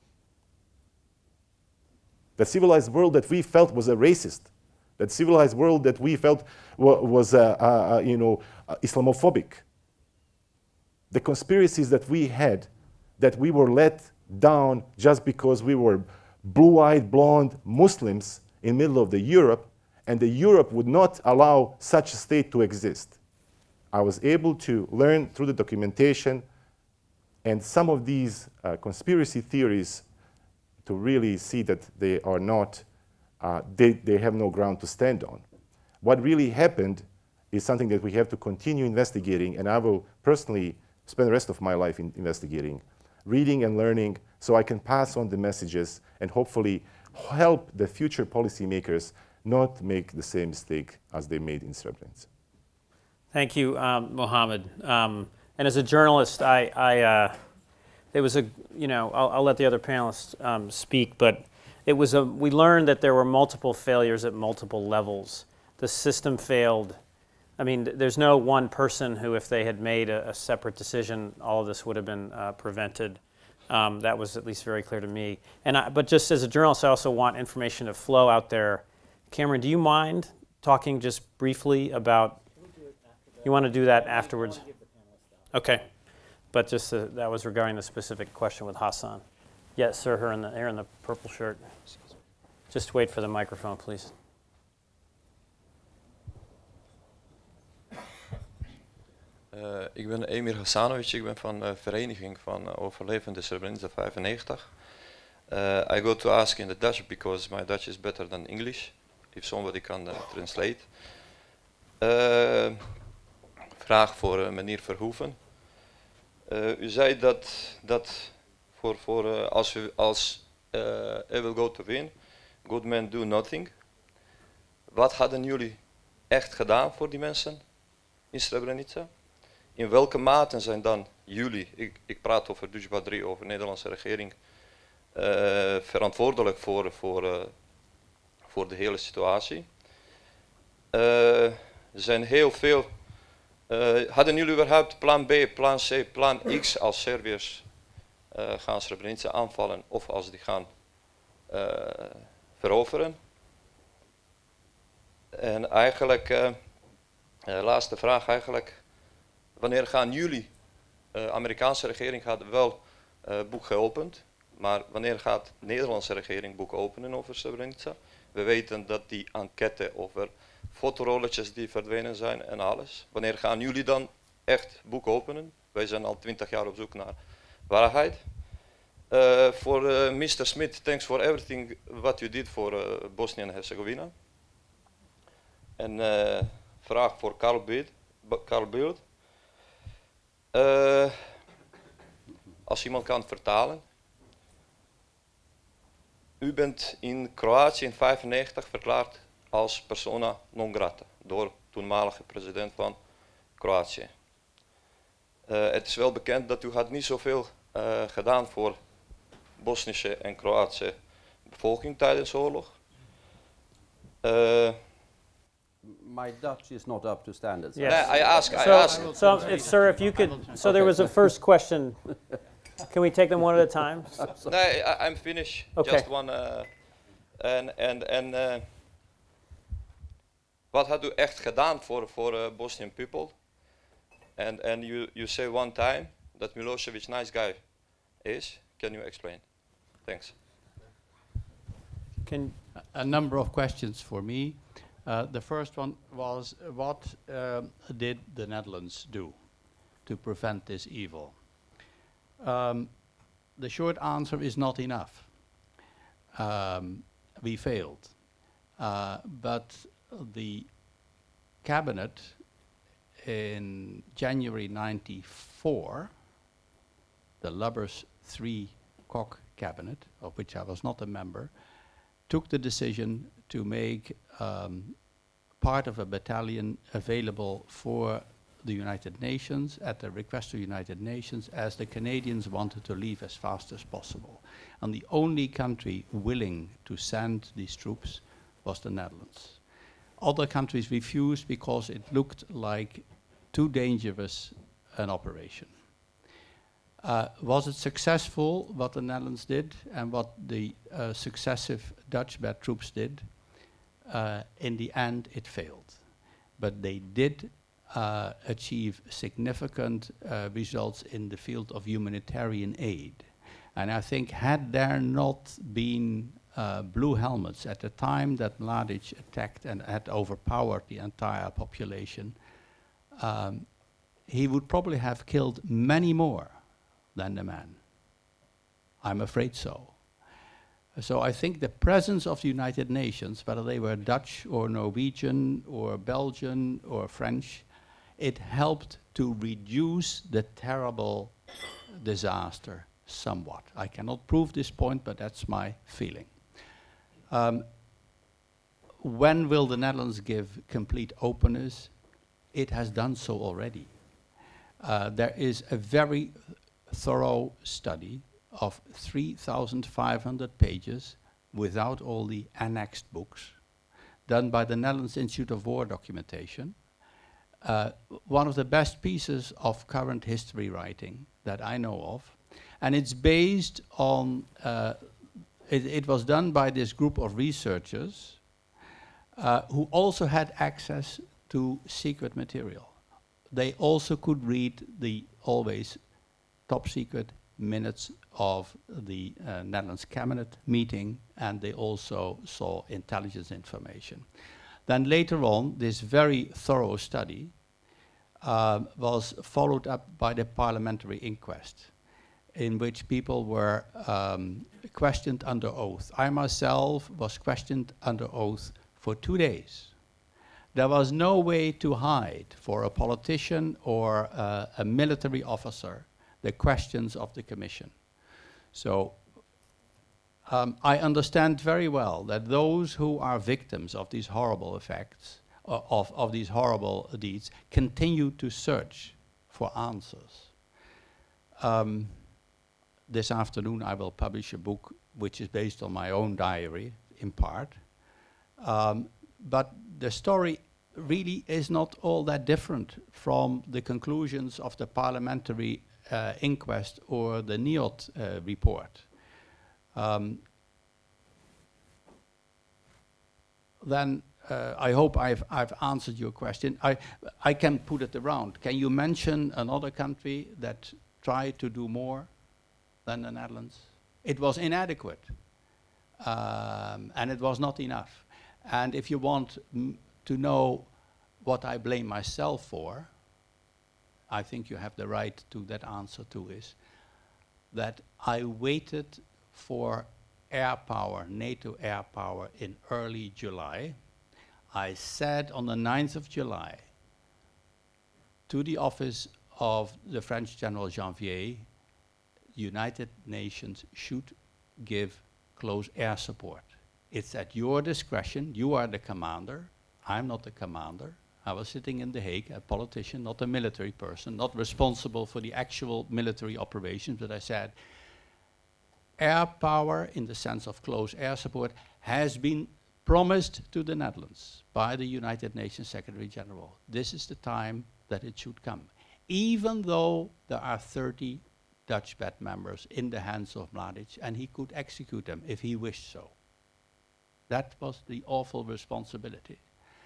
The civilized world that we felt was a racist. That civilized world that we felt wa was, uh, uh, you know, uh, Islamophobic. The conspiracies that we had, that we were let down just because we were blue-eyed, blonde Muslims in the middle of the Europe, and the Europe would not allow such a state to exist. I was able to learn through the documentation and some of these uh, conspiracy theories to really see that they are not, uh, they, they have no ground to stand on. What really happened is something that we have to continue investigating, and I will personally spend the rest of my life in investigating, reading and learning, so I can pass on the messages and hopefully help the future policymakers not make the same mistake as they made in Srebrenica. Thank you, um, Mohammed. Um, and as a journalist, I, I uh, there was a, you know, I'll, I'll let the other panelists um, speak, but it was a, we learned that there were multiple failures at multiple levels. The system failed. I mean, th there's no one person who, if they had made a, a separate decision, all of this would have been uh, prevented. Um, that was at least very clear to me. And I, but just as a journalist, I also want information to flow out there. Cameron, do you mind talking just briefly about, you want to do that afterwards? Okay. But just uh, that was regarding the specific question with Hassan. Yes, sir, her in the, her in the purple shirt. Just wait for the microphone, please. Uh, ik ben Emir Hassanovic, ik ben van de Vereniging van uh, Overlevenden Srebrenica vijfennegentig. Uh, I go to ask in the Dutch because my Dutch is better than English, if somebody can uh, translate. Uh, vraag voor uh, meneer Verhoeven. Uh, u zei dat, dat voor, voor, uh, als, u, als uh, I will go to win, good men do nothing. Wat hadden jullie echt gedaan voor die mensen in Srebrenica? In welke mate zijn dan jullie, ik, ik praat over Dutchba drie, over de Nederlandse regering, uh, verantwoordelijk voor, voor, uh, voor de hele situatie? Uh, er zijn heel veel. Uh, hadden jullie überhaupt plan B, plan C, plan X als Serviërs uh, gaan Srebrenica aanvallen of als die gaan uh, veroveren? En eigenlijk, uh, uh, laatste vraag eigenlijk. Wanneer gaan jullie, de uh, Amerikaanse regering gaat wel uh, boek geopend, maar wanneer gaat de Nederlandse regering boek openen over Srebrenica? We weten dat die enquête over fotorolletjes die verdwenen zijn en alles. Wanneer gaan jullie dan echt boek openen? Wij zijn al twintig jaar op zoek naar waarheid. Uh, voor uh, mister Smith, thanks for everything what you did for uh, Bosnia en Herzegovina. En uh, vraag voor Carl Bild. Carl Bild. Uh, als iemand kan vertalen. U bent in Kroatië in vijfennegentig verklaard als persona non grata door toenmalige president van Kroatië. Uh, het is wel bekend dat u had niet zoveel uh, gedaan voor Bosnische en Kroatische bevolking tijdens de oorlog. Uh, My Dutch is not up to standards. Yes. Yeah, I ask, I so, ask. So, if, sir, if you could, so there was a first question. Can we take them one at a time? No, I, I'm finished. Okay. Just one. Uh, and and and. Uh, wat had u echt gedaan voor voor uh, Bosnian people? And and you you say one time that Milosevic nice guy is. Can you explain? Thanks. Can a, a number of questions for me. Uh, the first one was, uh, what uh, did the Netherlands do to prevent this evil? Um, the short answer is not enough. Um, we failed. Uh, but the cabinet in January ninety-four, the Lubbers three Kok cabinet, of which I was not a member, took the decision to make um, part of a battalion available for the United Nations at the request of the United Nations, as the Canadians wanted to leave as fast as possible. And the only country willing to send these troops was the Netherlands. Other countries refused because it looked like too dangerous an operation. Uh, was it successful what the Netherlands did and what the uh, successive Dutch bad troops did? Uh, in the end, it failed. But they did uh, achieve significant uh, results in the field of humanitarian aid. And I think had there not been uh, blue helmets at the time that Mladic attacked and had overpowered the entire population, um, he would probably have killed many more than the man. I'm afraid so. So I think the presence of the United Nations, whether they were Dutch or Norwegian or Belgian or French, it helped to reduce the terrible disaster somewhat. I cannot prove this point, but that's my feeling. Um, when will the Netherlands give complete openness? it has done so already. Uh, there is a very thorough study of three thousand five hundred pages without all the annexed books, done by the Netherlands Institute of War Documentation. Uh, one of the best pieces of current history writing that I know of. And it's based on, uh, it, it was done by this group of researchers uh, who also had access to secret material. They also could read the always top secret minutes of the uh, Netherlands cabinet meeting, and they also saw intelligence information. Then later on, this very thorough study uh, was followed up by the parliamentary inquest, in which people were um, questioned under oath. I myself was questioned under oath for two days. There was no way to hide for a politician or uh, a military officer the questions of the commission. So um, I understand very well that those who are victims of these horrible effects, uh, of, of these horrible deeds, continue to search for answers. Um, this afternoon I will publish a book which is based on my own diary, in part. Um, but the story really is not all that different from the conclusions of the parliamentary uh, inquest or the N I O T uh, report. Um, then uh, I hope I've, I've answered your question. I, I can put it around. Can you mention another country that tried to do more than the Netherlands? It was inadequate, um, and it was not enough. And if you want m to know what I blame myself for, I think you have the right to that answer too, is that I waited for air power, NATO air power, in early July. I said on the ninth of July to the office of the French General Janvier, United Nations should give close air support. It's at your discretion. You are the commander. I'm not the commander. I was sitting in The Hague, a politician, not a military person, not responsible for the actual military operations, but I said, air power in the sense of close air support has been promised to the Netherlands by the United Nations Secretary General. This is the time that it should come, even though there are thirty Dutch bed members in the hands of Mladic, and he could execute them if he wished so. That was the awful responsibility.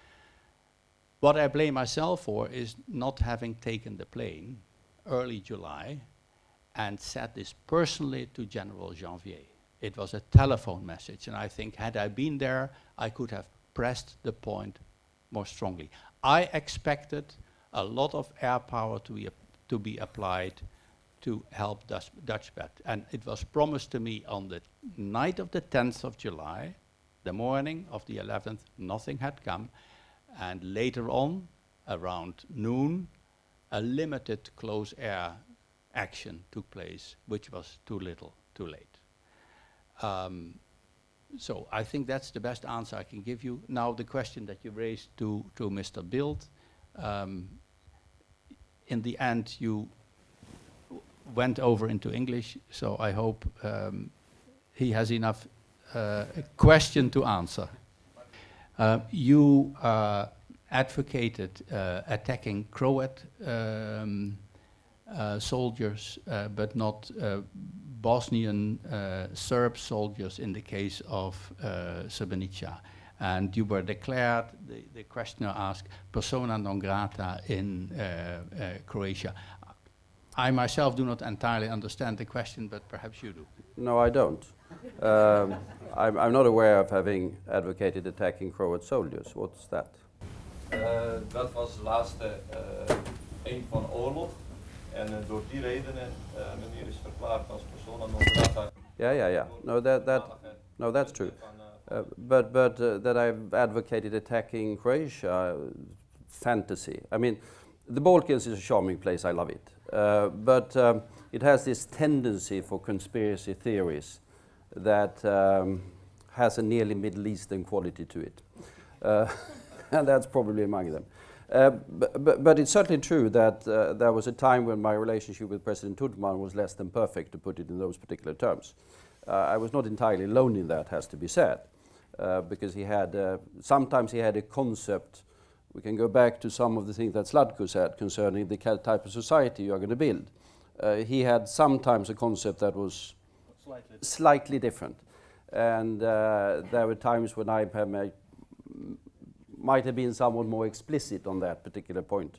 What I blame myself for is not having taken the plane early July and said this personally to General Janvier. It was a telephone message, and I think had I been there, I could have pressed the point more strongly. I expected a lot of air power to be, to be applied to help Dutch, Dutch bed. And it was promised to me on the night of the tenth of July, the morning of the eleventh, nothing had come. And later on, around noon, a limited close air action took place, which was too little, too late. Um, so I think that's the best answer I can give you. Now the question that you raised to, to Mister Bild, um, in the end you went over into English, so I hope um, he has enough uh, question to answer. Uh, you uh, advocated uh, attacking Croat um, uh, soldiers, uh, but not uh, Bosnian uh, Serb soldiers in the case of uh, Srebrenica. And you were declared, the, the questioner asked, persona non grata in uh, uh, Croatia. I myself do not entirely understand the question, but perhaps you do. No, I don't. um, I'm, I'm not aware of having advocated attacking Croat soldiers. What's that? Uh, dat was de laatste uh, een van oorlog. En uh, door die redenen, uh, meneer is verklaard als persona non grata. Yeah, yeah, yeah. No, that, that, no, that's true. Uh, but but uh, that I've advocated attacking Croatia, uh, fantasy. I mean, the Balkans is a charming place. I love it. Uh, but um, it has this tendency for conspiracy theories that um, has a nearly Middle Eastern quality to it. Uh, and that's probably among them. Uh, but, but, but it's certainly true that uh, there was a time when my relationship with President Tudjman was less than perfect, to put it in those particular terms. Uh, I was not entirely alone in that, has to be said, uh, because he had, uh, sometimes he had a concept. We can go back to some of the things that Sladko said concerning the type of society you are going to build. Uh, he had sometimes a concept that was slightly, slightly different. And uh, there were times when I may, might have been somewhat more explicit on that particular point.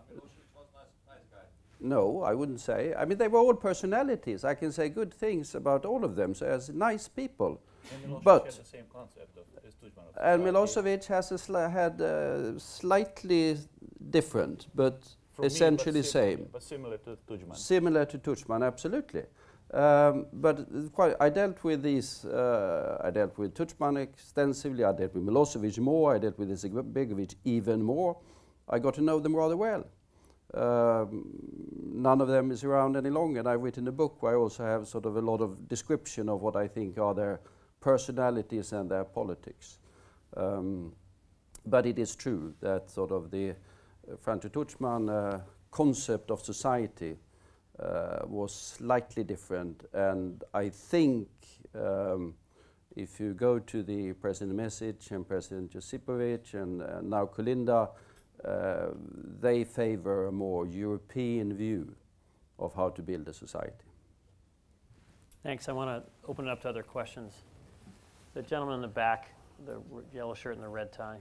No, I wouldn't say. I mean, they were all personalities. I can say good things about all of them, so as nice people. And Milosevic but has the same concept of, as Tudjman. And Milosevic has a sli had uh, slightly different, but For essentially me, but same. But similar to Tudjman. Similar to Tudjman, absolutely. Um, but quite, I dealt with these. Uh, I dealt with Tudjman extensively. I dealt with Milosevic more. I dealt with Izetbegovic even more. I got to know them rather well. Um, none of them is around any longer, and I've written a book where I also have sort of a lot of description of what I think are their personalities and their politics. Um, but it is true that sort of the uh, Franz Tudjman uh, concept of society uh, was slightly different, and I think um, if you go to the President Mesic and President Josipovic and uh, now Kolinda, Uh, they favor a more European view of how to build a society. Thanks. I want to open it up to other questions. The gentleman in the back, the r yellow shirt and the red tie.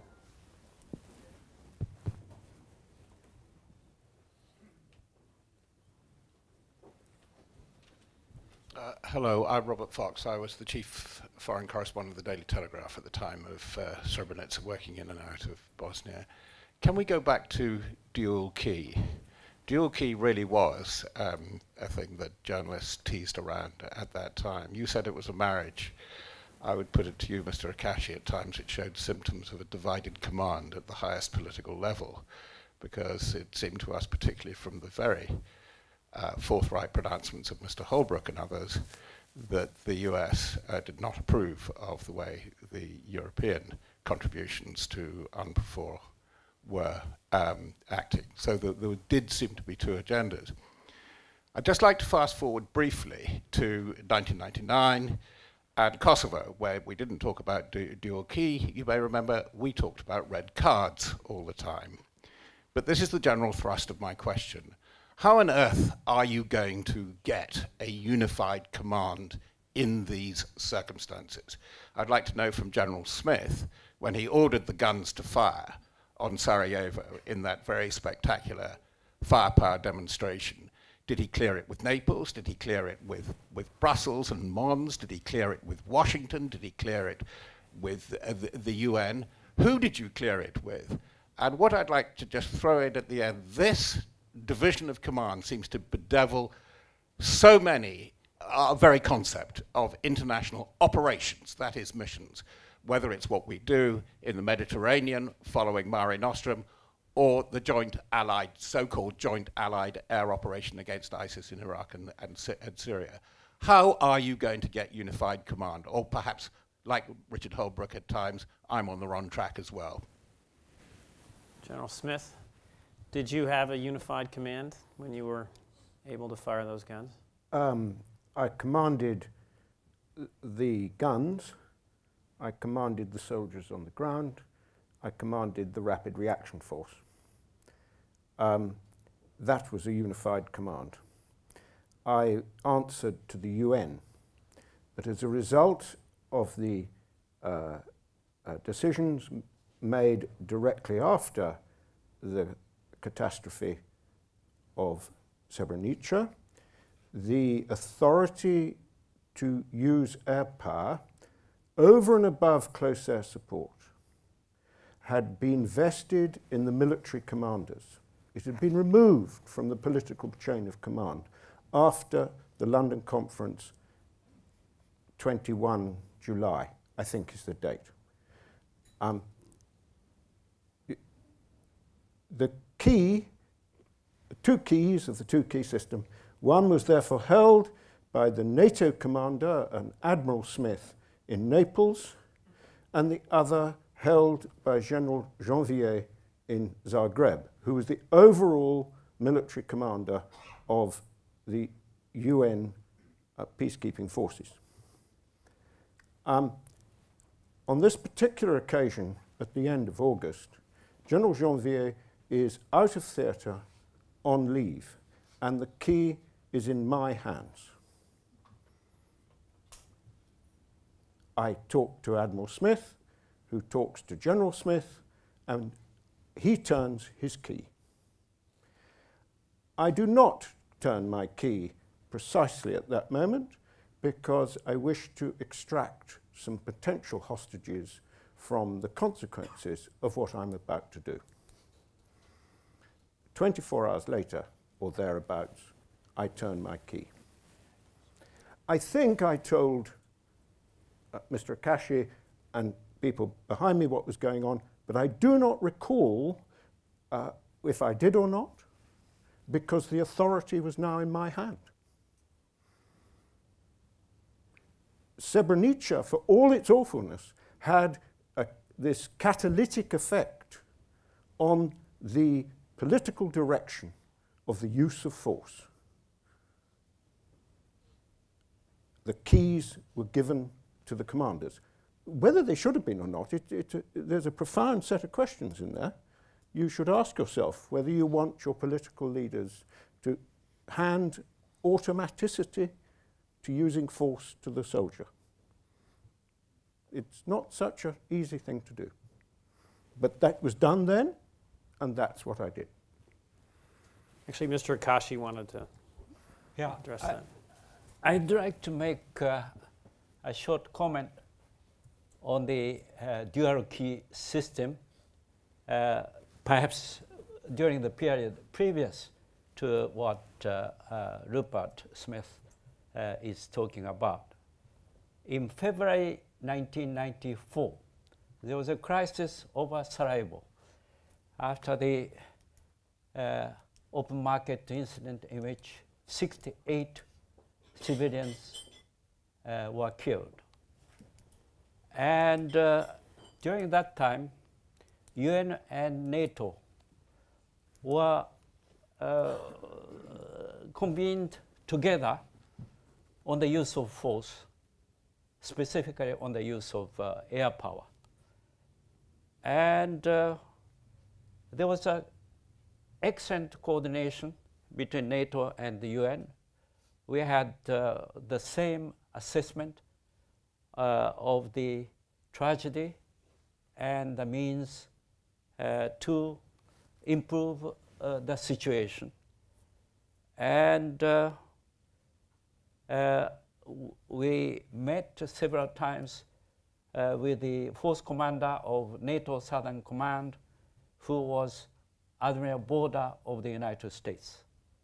Uh, hello, I'm Robert Fox. I was the chief foreign correspondent of the Daily Telegraph at the time of uh, Srebrenica, working in and out of Bosnia. Can we go back to dual key? Dual key really was um, a thing that journalists teased around at that time. You said it was a marriage. I would put it to you, Mister Akashi, at times it showed symptoms of a divided command at the highest political level, because it seemed to us, particularly from the very uh, forthright pronouncements of Mister Holbrooke and others, that the U S uh, did not approve of the way the European contributions to UNPROFOR were um, acting. So the, there did seem to be two agendas. I'd just like to fast forward briefly to nineteen ninety-nine and Kosovo, where we didn't talk about du dual key. You may remember we talked about red cards all the time. But this is the general thrust of my question. How on earth are you going to get a unified command in these circumstances? I'd like to know from General Smith, when he ordered the guns to fire on Sarajevo in that very spectacular firepower demonstration, did he clear it with Naples? Did he clear it with, with Brussels and Mons? Did he clear it with Washington? Did he clear it with uh, the, the U N? Who did you clear it with? And what I'd like to just throw in at the end, this division of command seems to bedevil so many, our uh, very concept of international operations, that is missions, whether it's what we do in the Mediterranean following Mare Nostrum, or the joint allied, so-called joint allied air operation against ISIS in Iraq and, and, Sy and Syria. How are you going to get unified command? Or perhaps, like Richard Holbrooke at times, I'm on the wrong track as well. General Smith, did you have a unified command when you were able to fire those guns? Um, I commanded the guns. I commanded the soldiers on the ground. I commanded the rapid reaction force. Um, that was a unified command. I answered to the U N, but as a result of the uh, uh, decisions made directly after the catastrophe of Srebrenica, the authority to use air power over and above close air support had been vested in the military commanders. It had been removed from the political chain of command after the London Conference, twenty-first July, I think is the date. Um, the key, the two keys of the two-key system, one was therefore held by the NATO commander, an Admiral Smith, in Naples, and the other held by General Janvier in Zagreb, who was the overall military commander of the U N uh, peacekeeping forces. Um, on this particular occasion, at the end of August, General Janvier is out of theatre on leave, and the key is in my hands. I talk to Admiral Smith, who talks to General Smith, and he turns his key. I do not turn my key precisely at that moment because I wish to extract some potential hostages from the consequences of what I'm about to do. twenty-four hours later, or thereabouts, I turn my key. I think I told uh, Mister Akashi and people behind me what was going on, but I do not recall uh, if I did or not, because the authority was now in my hand. Srebrenica, for all its awfulness, had a, this catalytic effect on the political direction of the use of force. The keys were given to the commanders. Whether they should have been or not, it, it, uh, there's a profound set of questions in there. You should ask yourself whether you want your political leaders to hand automaticity to using force to the soldier. It's not such an easy thing to do. But that was done then, and that's what I did. Actually, Mister Akashi wanted to yeah, address I, that. I'd like to make uh, a short comment on the uh, dual key system, uh, perhaps during the period previous to what uh, uh, Rupert Smith uh, is talking about. In February nineteen ninety-four, there was a crisis over Sarajevo after the uh, open market incident in which sixty-eight civilians uh, were killed. And uh, during that time, U N and NATO were uh, convened together on the use of force, specifically on the use of uh, air power. And uh, there was an excellent coordination between NATO and the U N. We had uh, the same assessment uh, of the tragedy and the means uh, to improve uh, the situation. And uh, uh, we met several times uh, with the force commander of NATO Southern Command, who was Admiral Border of the United States.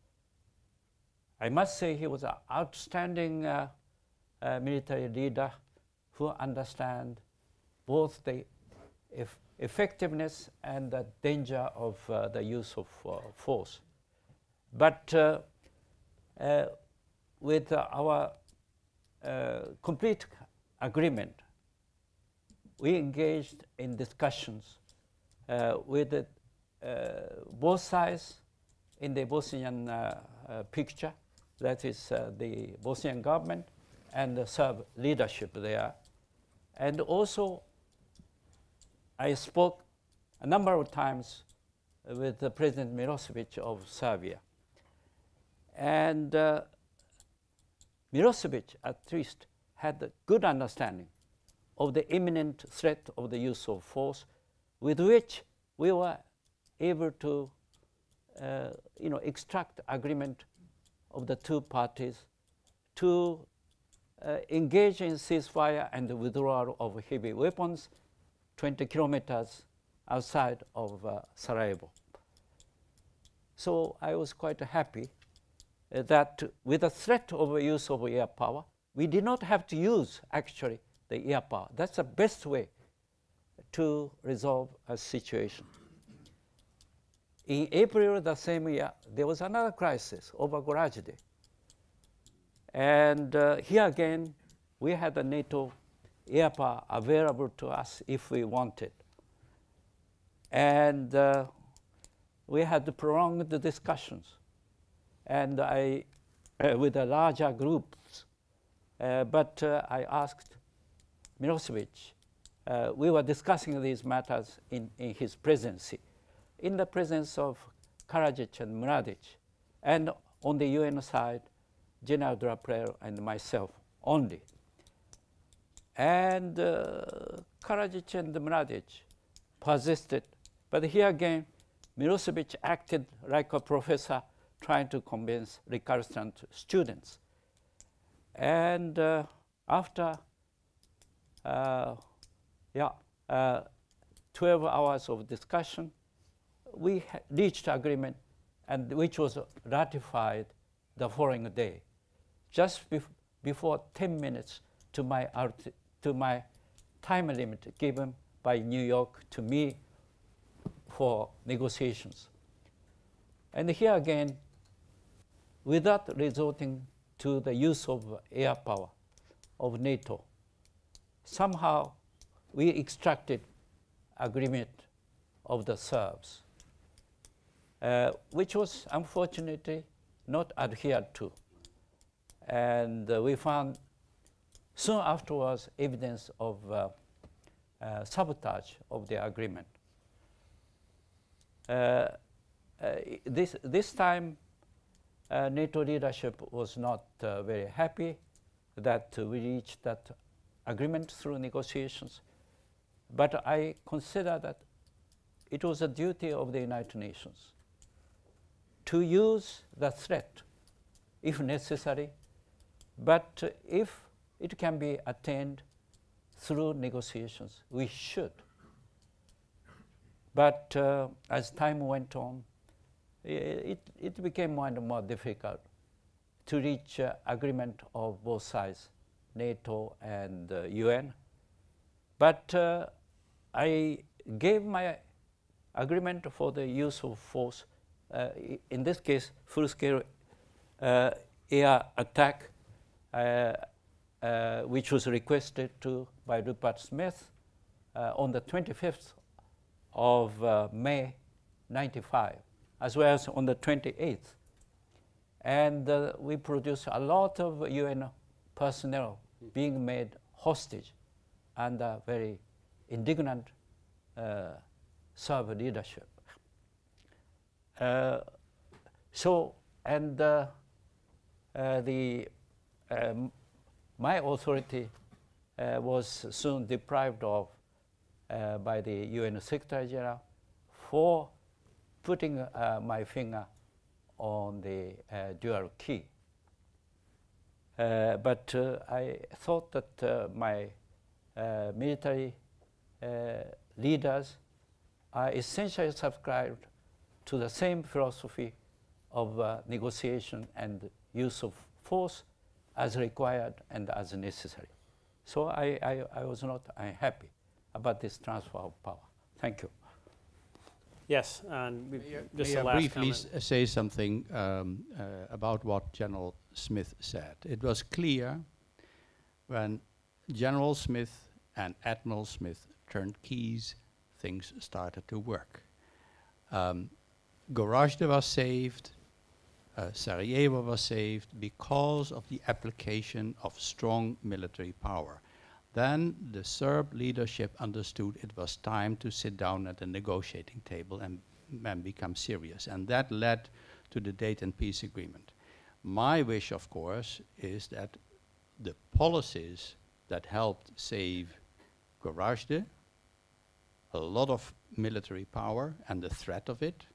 I must say he was an outstanding uh, uh, military leader who understands both the eff effectiveness and the danger of uh, the use of uh, force. But uh, uh, with uh, our uh, complete agreement, we engaged in discussions uh, with the, uh, both sides in the Bosnian uh, uh, picture, that is uh, the Bosnian government and the Serb leadership there. And also, I spoke a number of times with the President Milosevic of Serbia. And uh, Milosevic, at least, had a good understanding of the imminent threat of the use of force, with which we were able to uh, you know, extract agreement of the two parties to uh, engage in ceasefire and the withdrawal of heavy weapons twenty kilometers outside of uh, Sarajevo. So I was quite happy uh, that with the threat of use of air power, we did not have to use actually the air power. That's the best way to resolve a situation. In April the same year, there was another crisis over Gorazde. And uh, here again, we had the NATO air power available to us if we wanted. And uh, we had prolonged the discussions. And I, uh, with a larger groups, uh, but uh, I asked Milosevic, uh, we were discussing these matters in, in his presidency, in the presence of Karadzic and Mladic, and on the U N side, General Draper and myself only. And uh, Karadzic and Mladic persisted, but here again, Milosevic acted like a professor trying to convince recalcitrant students. And uh, after uh, yeah, uh, twelve hours of discussion, we reached agreement, and which was ratified the following day, just bef before ten minutes to my to my time limit given by New York to me for negotiations. And here again, without resorting to the use of air power of NATO, somehow we extracted agreement of the Serbs, uh, which was unfortunately not adhered to. And uh, we found soon afterwards evidence of uh, uh, sabotage of the agreement. Uh, uh, this, this time, uh, NATO leadership was not uh, very happy that uh, we reached that agreement through negotiations. But I consider that it was a duty of the United Nations to use the threat if necessary, but uh, if it can be attained through negotiations, we should. But uh, as time went on, it, it became more and more difficult to reach uh, agreement of both sides, NATO and uh, U N. But uh, I gave my agreement for the use of force, uh, in this case, full-scale uh, air attack, uh, uh, which was requested to by Rupert Smith uh, on the twenty-fifth of uh, May ninety-five, as well as on the twenty-eighth. And uh, we produced a lot of U N personnel being made hostage under very indignant uh, Serb leadership. Uh, so, and uh, uh, the um, my authority uh, was soon deprived of uh, by the U N Secretary General for putting uh, my finger on the uh, dual key. Uh, but uh, I thought that uh, my uh, military uh, leaders are essentially subscribed to the same philosophy of uh, negotiation and use of force as required and as necessary. So I, I, I was not unhappy about this transfer of power. Thank you. Yes, and May just I a last briefly comment. s- say something um, uh, about what General Smith said. It was clear when General Smith and Admiral Smith turned keys, things started to work. Um, Gorazde was saved, uh, Sarajevo was saved because of the application of strong military power. Then the Serb leadership understood it was time to sit down at the negotiating table and, and become serious. And that led to the Dayton Peace Agreement. My wish, of course, is that the policies that helped save Gorazde, a lot of military power and the threat of it,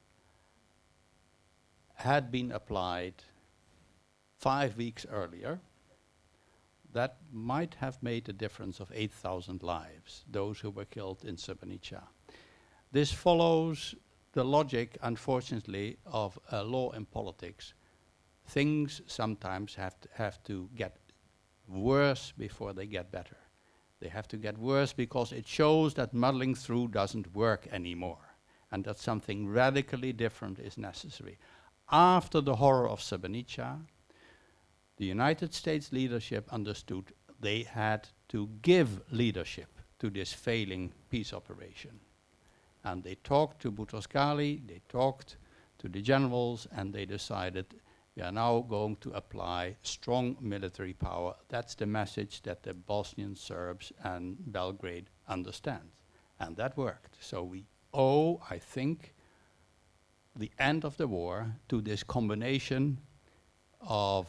had been applied five weeks earlier. That might have made a difference of eight thousand lives, those who were killed in Srebrenica. This follows the logic, unfortunately, of uh, law and politics. Things sometimes have to, have to get worse before they get better. They have to get worse because it shows that muddling through doesn't work anymore and that something radically different is necessary. After the horror of Srebrenica, the United States leadership understood they had to give leadership to this failing peace operation. And they talked to Boutros-Ghali, they talked to the generals, and they decided we are now going to apply strong military power. That's the message that the Bosnian Serbs and Belgrade understand. And that worked. So we owe, I think, the end of the war to this combination of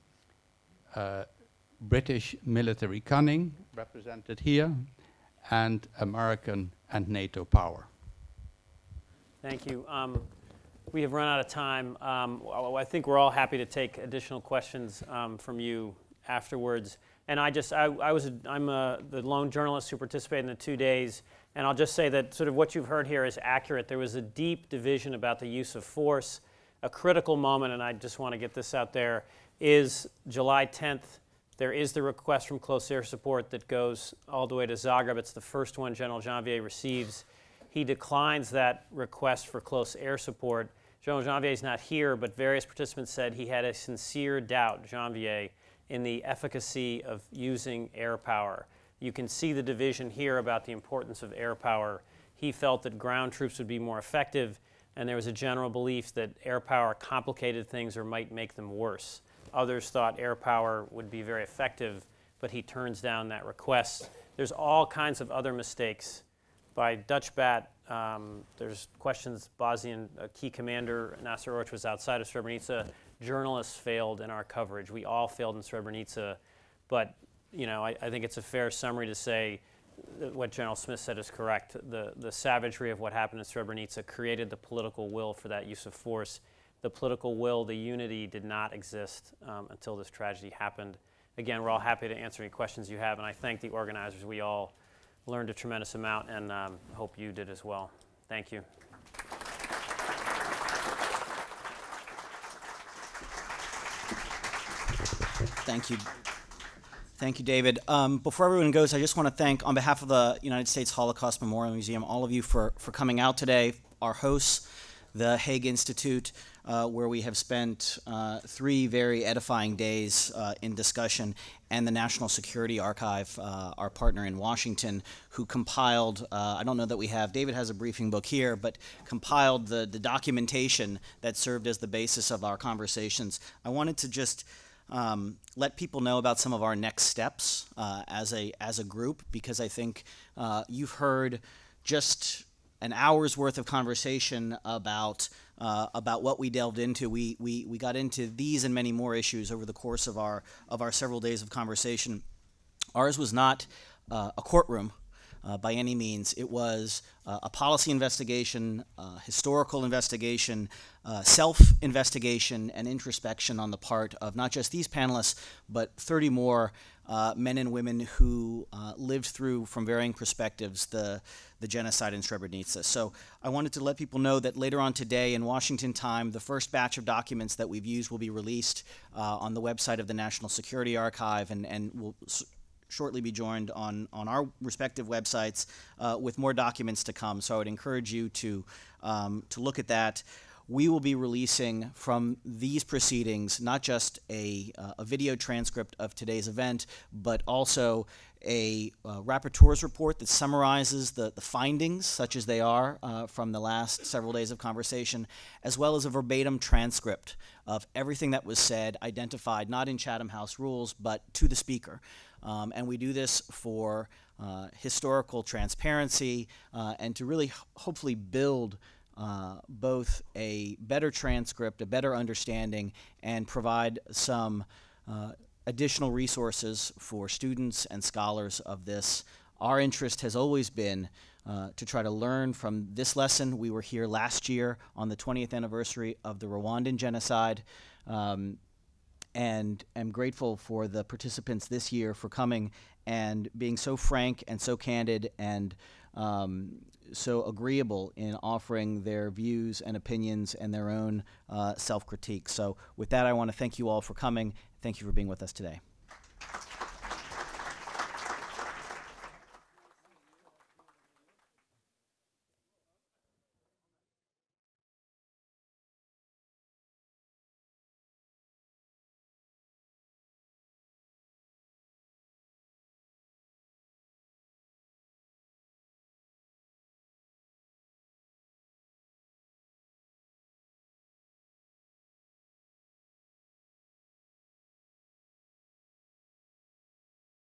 uh, British military cunning, represented here, and American and NATO power. Thank you. Um, we have run out of time. Um, I think we're all happy to take additional questions um, from you afterwards. And I just, I, I was, a, I'm a, the lone journalist who participated in the two days. And I'll just say that sort of what you've heard here is accurate. There was a deep division about the use of force. A critical moment, and I just want to get this out there, is July tenth. There is the request from close air support that goes all the way to Zagreb. It's the first one General Janvier receives. He declines that request for close air support. General Janvier is not here, but various participants said he had a sincere doubt, Janvier, in the efficacy of using air power. You can see the division here about the importance of air power. He felt that ground troops would be more effective, and there was a general belief that air power complicated things or might make them worse. Others thought air power would be very effective, but he turns down that request. There's all kinds of other mistakes by Dutch Bat. Um, there's questions, Bosnian uh, key commander Nasser Orch was outside of Srebrenica. Journalists failed in our coverage. We all failed in Srebrenica, but you know, I, I think it's a fair summary to say that what General Smith said is correct. The, the savagery of what happened in Srebrenica created the political will for that use of force. The political will, the unity did not exist um, until this tragedy happened. Again, we're all happy to answer any questions you have, and I thank the organizers. We all learned a tremendous amount, and um, hope you did as well. Thank you. Thank you. Thank you, David. Um, before everyone goes, I just want to thank, on behalf of the United States Holocaust Memorial Museum, all of you for, for coming out today, our hosts, the Hague Institute, uh, where we have spent uh, three very edifying days uh, in discussion, and the National Security Archive, uh, our partner in Washington, who compiled, uh, I don't know that we have, David has a briefing book here, but compiled the, the documentation that served as the basis of our conversations. I wanted to just Um, let people know about some of our next steps uh, as a as a group, because I think uh, you've heard just an hour's worth of conversation about uh, about what we delved into. We we we got into these and many more issues over the course of our of our several days of conversation. Ours was not uh, a courtroom. Uh, by any means. It was uh, a policy investigation, uh, historical investigation, uh, self-investigation, and introspection on the part of not just these panelists, but thirty more uh, men and women who uh, lived through, from varying perspectives, the, the genocide in Srebrenica. So I wanted to let people know that later on today in Washington time, the first batch of documents that we've used will be released uh, on the website of the National Security Archive, and, and will shortly be joined on, on our respective websites uh, with more documents to come. So I would encourage you to, um, to look at that. We will be releasing from these proceedings not just a, uh, a video transcript of today's event, but also a uh, rapporteur's report that summarizes the, the findings, such as they are uh, from the last several days of conversation, as well as a verbatim transcript of everything that was said, identified not in Chatham House rules, but to the speaker. Um, and we do this for uh, historical transparency uh, and to really hopefully build uh, both a better transcript, a better understanding, and provide some uh, additional resources for students and scholars of this. Our interest has always been uh, to try to learn from this lesson. We were here last year on the twentieth anniversary of the Rwandan genocide. Um, and am grateful for the participants this year for coming and being so frank and so candid and um, so agreeable in offering their views and opinions and their own uh, self-critique. So with that, I want to thank you all for coming. Thank you for being with us today.